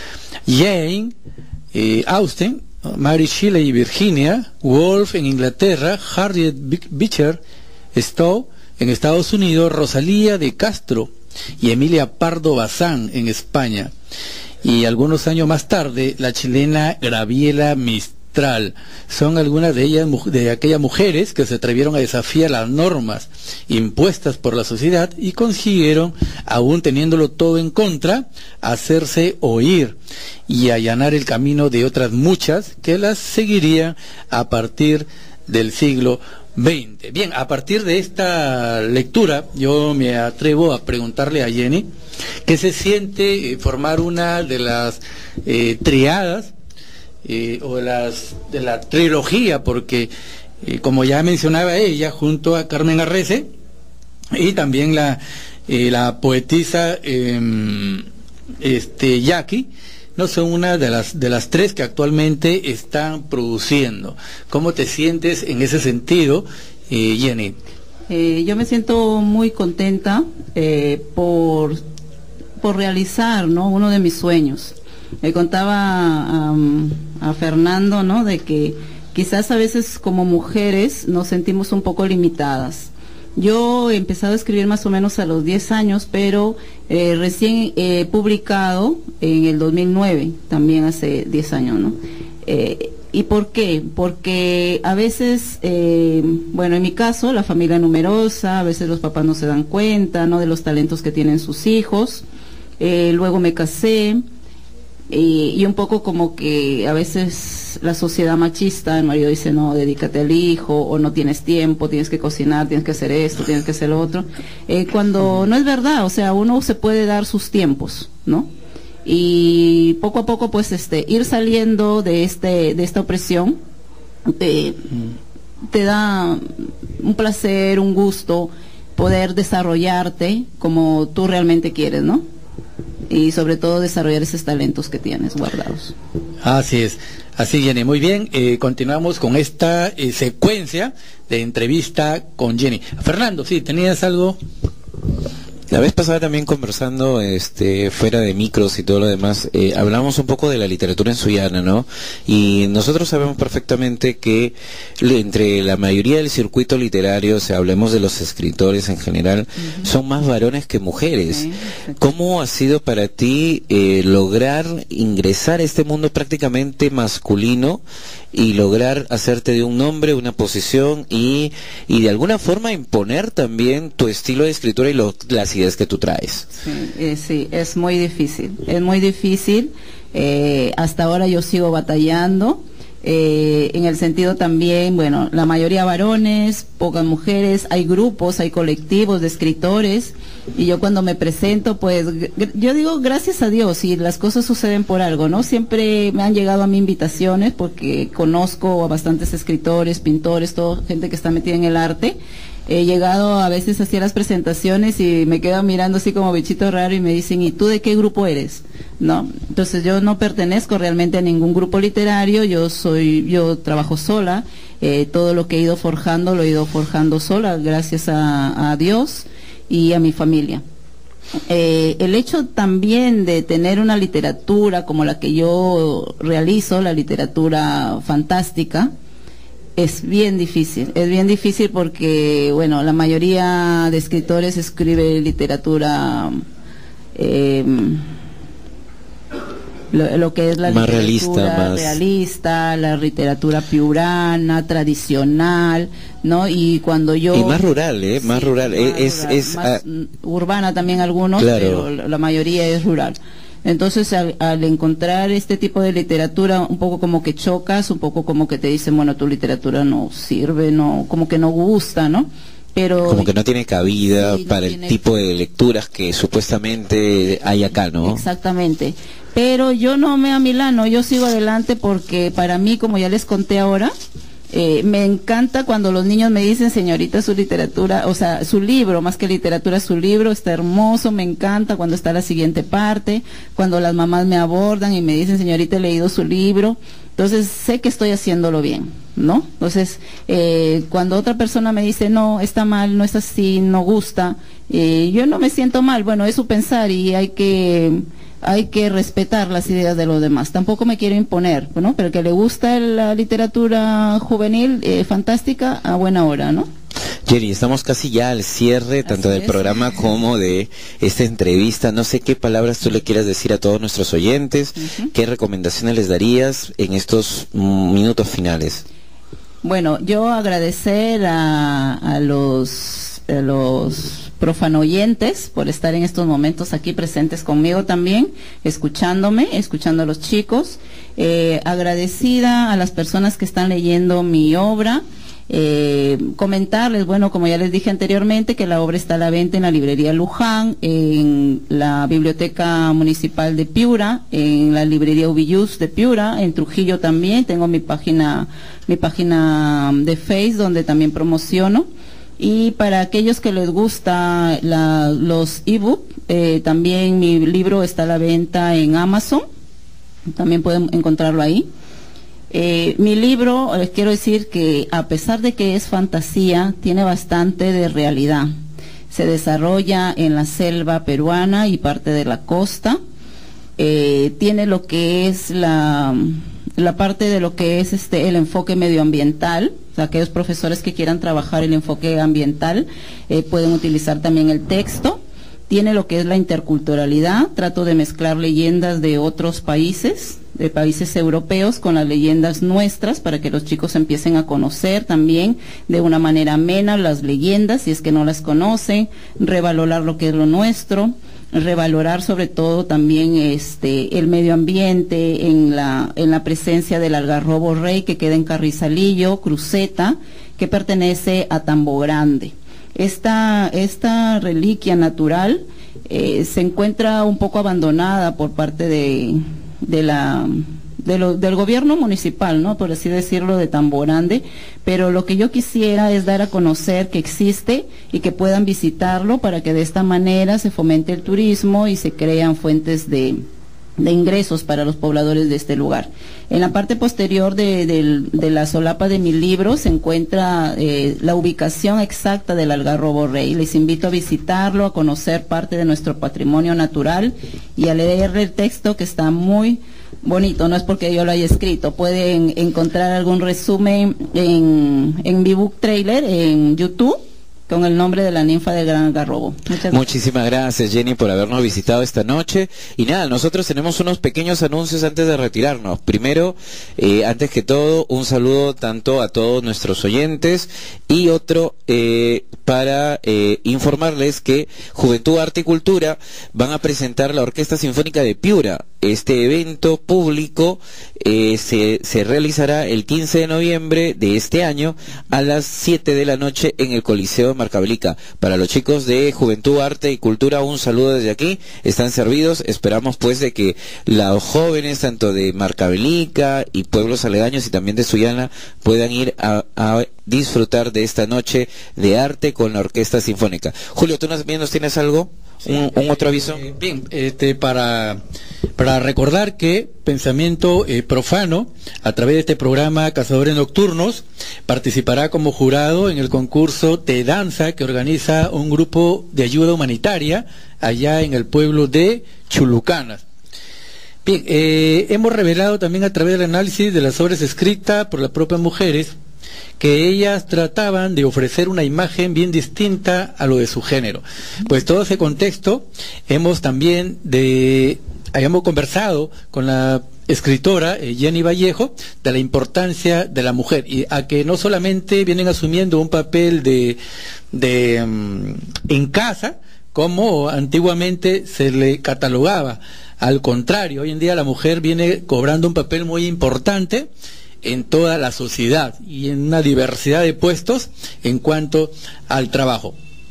Jane eh, Austen, Mary Shelley y Virginia Woolf en Inglaterra, Harriet Beecher Stowe en Estados Unidos, Rosalía de Castro y Emilia Pardo Bazán en España, y algunos años más tarde la chilena Graciela Mistral. Son algunas de ellas, de aquellas mujeres que se atrevieron a desafiar las normas impuestas por la sociedad y consiguieron, aún teniéndolo todo en contra, hacerse oír y allanar el camino de otras muchas que las seguirían a partir del siglo veinte. Bien, a partir de esta lectura yo me atrevo a preguntarle a Jenny qué se siente eh, formar una de las eh, triadas eh, o de, las, de la trilogía, porque eh, como ya mencionaba ella, junto a Carmen Arrece y también la, eh, la poetisa eh, este, Jackie, no son una de las de las tres que actualmente están produciendo. ¿Cómo te sientes en ese sentido, eh, Jenny? Eh, yo me siento muy contenta eh, por por realizar, ¿no?, uno de mis sueños. Le contaba um, a Fernando, ¿no?, de que quizás a veces como mujeres nos sentimos un poco limitadas. Yo he empezado a escribir más o menos a los diez años, pero eh, recién he publicado en el dos mil nueve, también hace diez años, ¿no? Eh, ¿Y por qué? Porque a veces, eh, bueno, en mi caso, la familia numerosa, a veces los papás no se dan cuenta, ¿no?, de los talentos que tienen sus hijos. Eh, luego me casé, y, y un poco como que a veces la sociedad machista, el marido dice, no, dedícate al hijo, o no tienes tiempo, tienes que cocinar, tienes que hacer esto, tienes que hacer lo otro, eh, cuando no es verdad. O sea, uno se puede dar sus tiempos, ¿no? Y poco a poco pues este ir saliendo de este de esta opresión te, te da un placer, un gusto poder desarrollarte como tú realmente quieres, ¿no? Y sobre todo desarrollar esos talentos que tienes guardados. Así es, así Jenny, muy bien. Eh, continuamos con esta eh, secuencia de entrevista con Jenny. Fernando, sí, ¿tenías algo? La vez pasada también conversando, este, fuera de micros y todo lo demás, eh, hablamos un poco de la literatura en Sullana, ¿no? Y nosotros sabemos perfectamente que le, entre la mayoría del circuito literario, o sea, hablemos de los escritores en general, uh-huh. son más varones que mujeres. Sí, ¿cómo ha sido para ti eh, lograr ingresar a este mundo prácticamente masculino y lograr hacerte de un nombre, una posición y, y de alguna forma imponer también tu estilo de escritura y lo, las ideas que tú traes? Sí, eh, sí, es muy difícil, es muy difícil. Eh, hasta ahora yo sigo batallando. Eh, en el sentido también, bueno, la mayoría varones, pocas mujeres, hay grupos, hay colectivos de escritores, y yo cuando me presento, pues, yo digo gracias a Dios, y las cosas suceden por algo, ¿no? Siempre me han llegado a mí invitaciones, porque conozco a bastantes escritores, pintores, todo, gente que está metida en el arte. He llegado a veces hacia las presentaciones y me quedo mirando así como bichito raro y me dicen, ¿y tú de qué grupo eres? ¿No? Entonces yo no pertenezco realmente a ningún grupo literario, yo soy, yo trabajo sola, eh, todo lo que he ido forjando lo he ido forjando sola, gracias a, a Dios y a mi familia. Eh, el hecho también de tener una literatura como la que yo realizo, la literatura fantástica, es bien difícil, es bien difícil porque, bueno, la mayoría de escritores escribe literatura, eh, lo, lo que es la más literatura realista, más realista, la literatura piurana, tradicional, ¿no? Y cuando yo... Y más rural, ¿eh? Más sí, rural, más es, rural, es más uh, urbana también algunos, claro. Pero la mayoría es rural. Entonces, al, al encontrar este tipo de literatura, un poco como que chocas, un poco como que te dicen, bueno, tu literatura no sirve, no, como que no gusta, ¿no? Pero como que no tiene cabida sí, no para tiene... el tipo de lecturas que supuestamente hay acá, ¿no? Exactamente. Pero yo no me amilano, yo sigo adelante porque para mí, como ya les conté ahora, Eh, me encanta cuando los niños me dicen, señorita, su literatura, o sea, su libro, más que literatura, su libro está hermoso, me encanta cuando está la siguiente parte, cuando las mamás me abordan y me dicen, señorita, he leído su libro, entonces sé que estoy haciéndolo bien, ¿no? Entonces, eh, cuando otra persona me dice, no, está mal, no es así, no gusta, eh, yo no me siento mal, bueno, es su pensar y hay que... hay que respetar las ideas de los demás. Tampoco me quiero imponer, ¿no? Pero que le gusta la literatura juvenil, eh, fantástica, a buena hora, ¿no? Jerry, estamos casi ya al cierre, tanto Así del es. programa como de esta entrevista. No sé qué palabras tú le quieras decir a todos nuestros oyentes, uh-huh. qué recomendaciones les darías en estos mm, minutos finales. Bueno, yo agradecer a, a los... a los profanoyentes por estar en estos momentos aquí presentes conmigo también, escuchándome, escuchando a los chicos, eh, agradecida a las personas que están leyendo mi obra, eh, comentarles, bueno, como ya les dije anteriormente, que la obra está a la venta en la librería Luján, en la Biblioteca Municipal de Piura, en la librería Ubillus de Piura, en Trujillo también, tengo mi página, mi página de Facebook donde también promociono. Y para aquellos que les gusta la, los ebook, eh, también mi libro está a la venta en Amazon, también pueden encontrarlo ahí. Eh, mi libro, les quiero decir que a pesar de que es fantasía, tiene bastante de realidad. Se desarrolla en la selva peruana y parte de la costa. Eh, tiene lo que es la, la parte de lo que es este el enfoque medioambiental. Aquellos profesores que quieran trabajar el enfoque ambiental eh, pueden utilizar también el texto. Tiene lo que es la interculturalidad, trato de mezclar leyendas de otros países, de países europeos con las leyendas nuestras para que los chicos empiecen a conocer también de una manera amena las leyendas, si es que no las conocen, revalorar lo que es lo nuestro, revalorar sobre todo también este el medio ambiente en la en la presencia del algarrobo rey que queda en Carrizalillo, Cruceta, que pertenece a Tambo Grande. Esta esta reliquia natural eh, se encuentra un poco abandonada por parte de de la de lo, del gobierno municipal, ¿no? Por así decirlo, de Tambo Grande, pero lo que yo quisiera es dar a conocer que existe y que puedan visitarlo para que de esta manera se fomente el turismo y se crean fuentes de, de ingresos para los pobladores de este lugar. En la parte posterior de, de, de la solapa de mi libro se encuentra eh, la ubicación exacta del Algarrobo Rey. Les invito a visitarlo, a conocer parte de nuestro patrimonio natural y a leer el texto, que está muy bonito. No es porque yo lo haya escrito, pueden encontrar algún resumen en, en mi book trailer en YouTube, con el nombre de la ninfa del Gran Algarrobo. Muchas gracias. Muchísimas gracias, Jenny, por habernos visitado esta noche. Y nada, nosotros tenemos unos pequeños anuncios antes de retirarnos. Primero, eh, antes que todo, un saludo tanto a todos nuestros oyentes y otro eh, para eh, informarles que Juventud, Arte y Cultura van a presentar la Orquesta Sinfónica de Piura. Este evento público eh, se, se realizará el quince de noviembre de este año a las siete de la noche en el Coliseo de Marcabelica. Para los chicos de Juventud, Arte y Cultura, un saludo desde aquí. Están servidos. Esperamos pues de que los jóvenes tanto de Marcabelica y pueblos aledaños y también de Sullana puedan ir a, a disfrutar de esta noche de arte con la Orquesta Sinfónica. Julio, ¿tú también nos tienes algo? Sí, ¿Un, un otro aviso? Eh, bien, este, para, para recordar que Pensamiento eh, Profano, a través de este programa Cazadores Nocturnos, participará como jurado en el concurso de danza que organiza un grupo de ayuda humanitaria allá en el pueblo de Chulucanas. Bien, eh, hemos revelado también a través del análisis de las obras escritas por las propias mujeres que ellas trataban de ofrecer una imagen bien distinta a lo de su género. Pues todo ese contexto hemos también de hayamos conversado con la escritora eh, Jenny Vallejo de la importancia de la mujer y a que no solamente vienen asumiendo un papel de, de um, en casa como antiguamente se le catalogaba. Al contrario, hoy en día la mujer viene cobrando un papel muy importante en toda la sociedad y en una diversidad de puestos en cuanto al trabajo.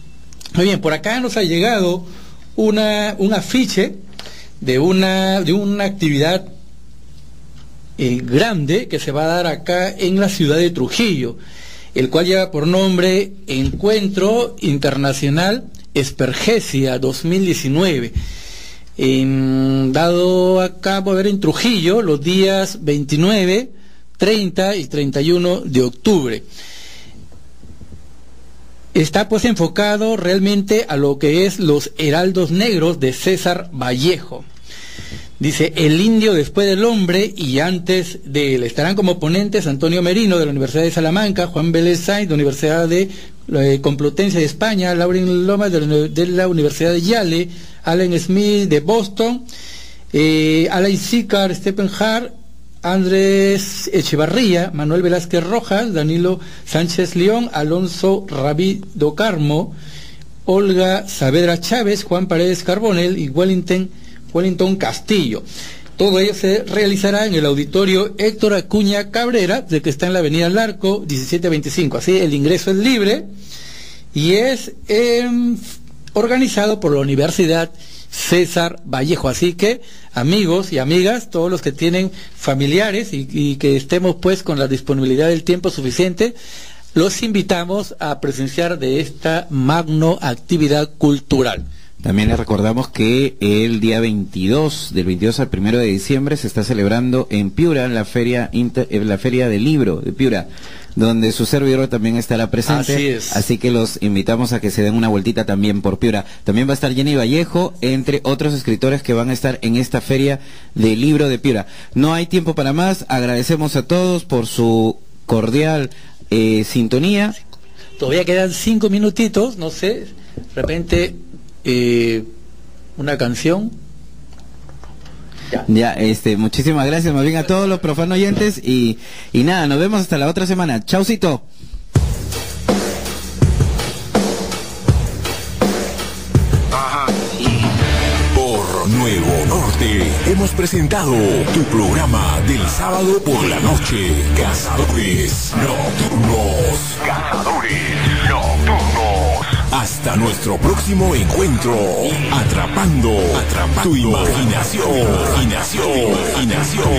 Muy bien, por acá nos ha llegado una, un afiche de una, de una actividad eh, grande que se va a dar acá en la ciudad de Trujillo, el cual lleva por nombre Encuentro Internacional Espergesia dos mil diecinueve. En, dado acá, a ver, en Trujillo, los días veintinueve, treinta y treinta y uno de octubre. Está pues enfocado realmente a lo que es los heraldos negros de César Vallejo. Dice, el indio después del hombre y antes de él. Estarán como ponentes Antonio Merino de la Universidad de Salamanca, Juan Vélez Sainz de la Universidad de eh, Complutense de España, Lauren Lomas de la, de la Universidad de Yale, Alan Smith de Boston, eh, Alain Sicar, Stephen Hart, Andrés Echevarría, Manuel Velázquez Rojas, Danilo Sánchez León, Alonso Rabí do Carmo, Olga Saavedra Chávez, Juan Paredes Carbonell y Wellington, Wellington Castillo. Todo ello se realizará en el auditorio Héctor Acuña Cabrera, de que está en la avenida Larco, diecisiete veinticinco. Así, el ingreso es libre y es eh, organizado por la Universidad César Vallejo. Así que, amigos y amigas, todos los que tienen familiares y, y que estemos pues con la disponibilidad del tiempo suficiente, los invitamos a presenciar de esta magno actividad cultural. También les recordamos que el día veintidós, del veintidós al primero de diciembre, se está celebrando en Piura la feria, inter, la feria del libro de Piura, donde su servidor también estará presente. Así es. Así que los invitamos a que se den una vueltita también por Piura. También va a estar Jenny Vallejo, entre otros escritores que van a estar en esta feria del libro de Piura. No hay tiempo para más. Agradecemos a todos por su cordial eh, sintonía. Todavía quedan cinco minutitos, no sé, de repente eh, una canción. Ya. ya, este, muchísimas gracias más bien a todos los profanos oyentes y, y nada, nos vemos hasta la otra semana. Chaucito. Por Nuevo Norte hemos presentado tu programa del sábado por la noche, Cazadores Nocturnos. Cazadores Nocturnos. Hasta nuestro próximo encuentro, atrapando, atrapando tu imaginación, imaginación, imaginación.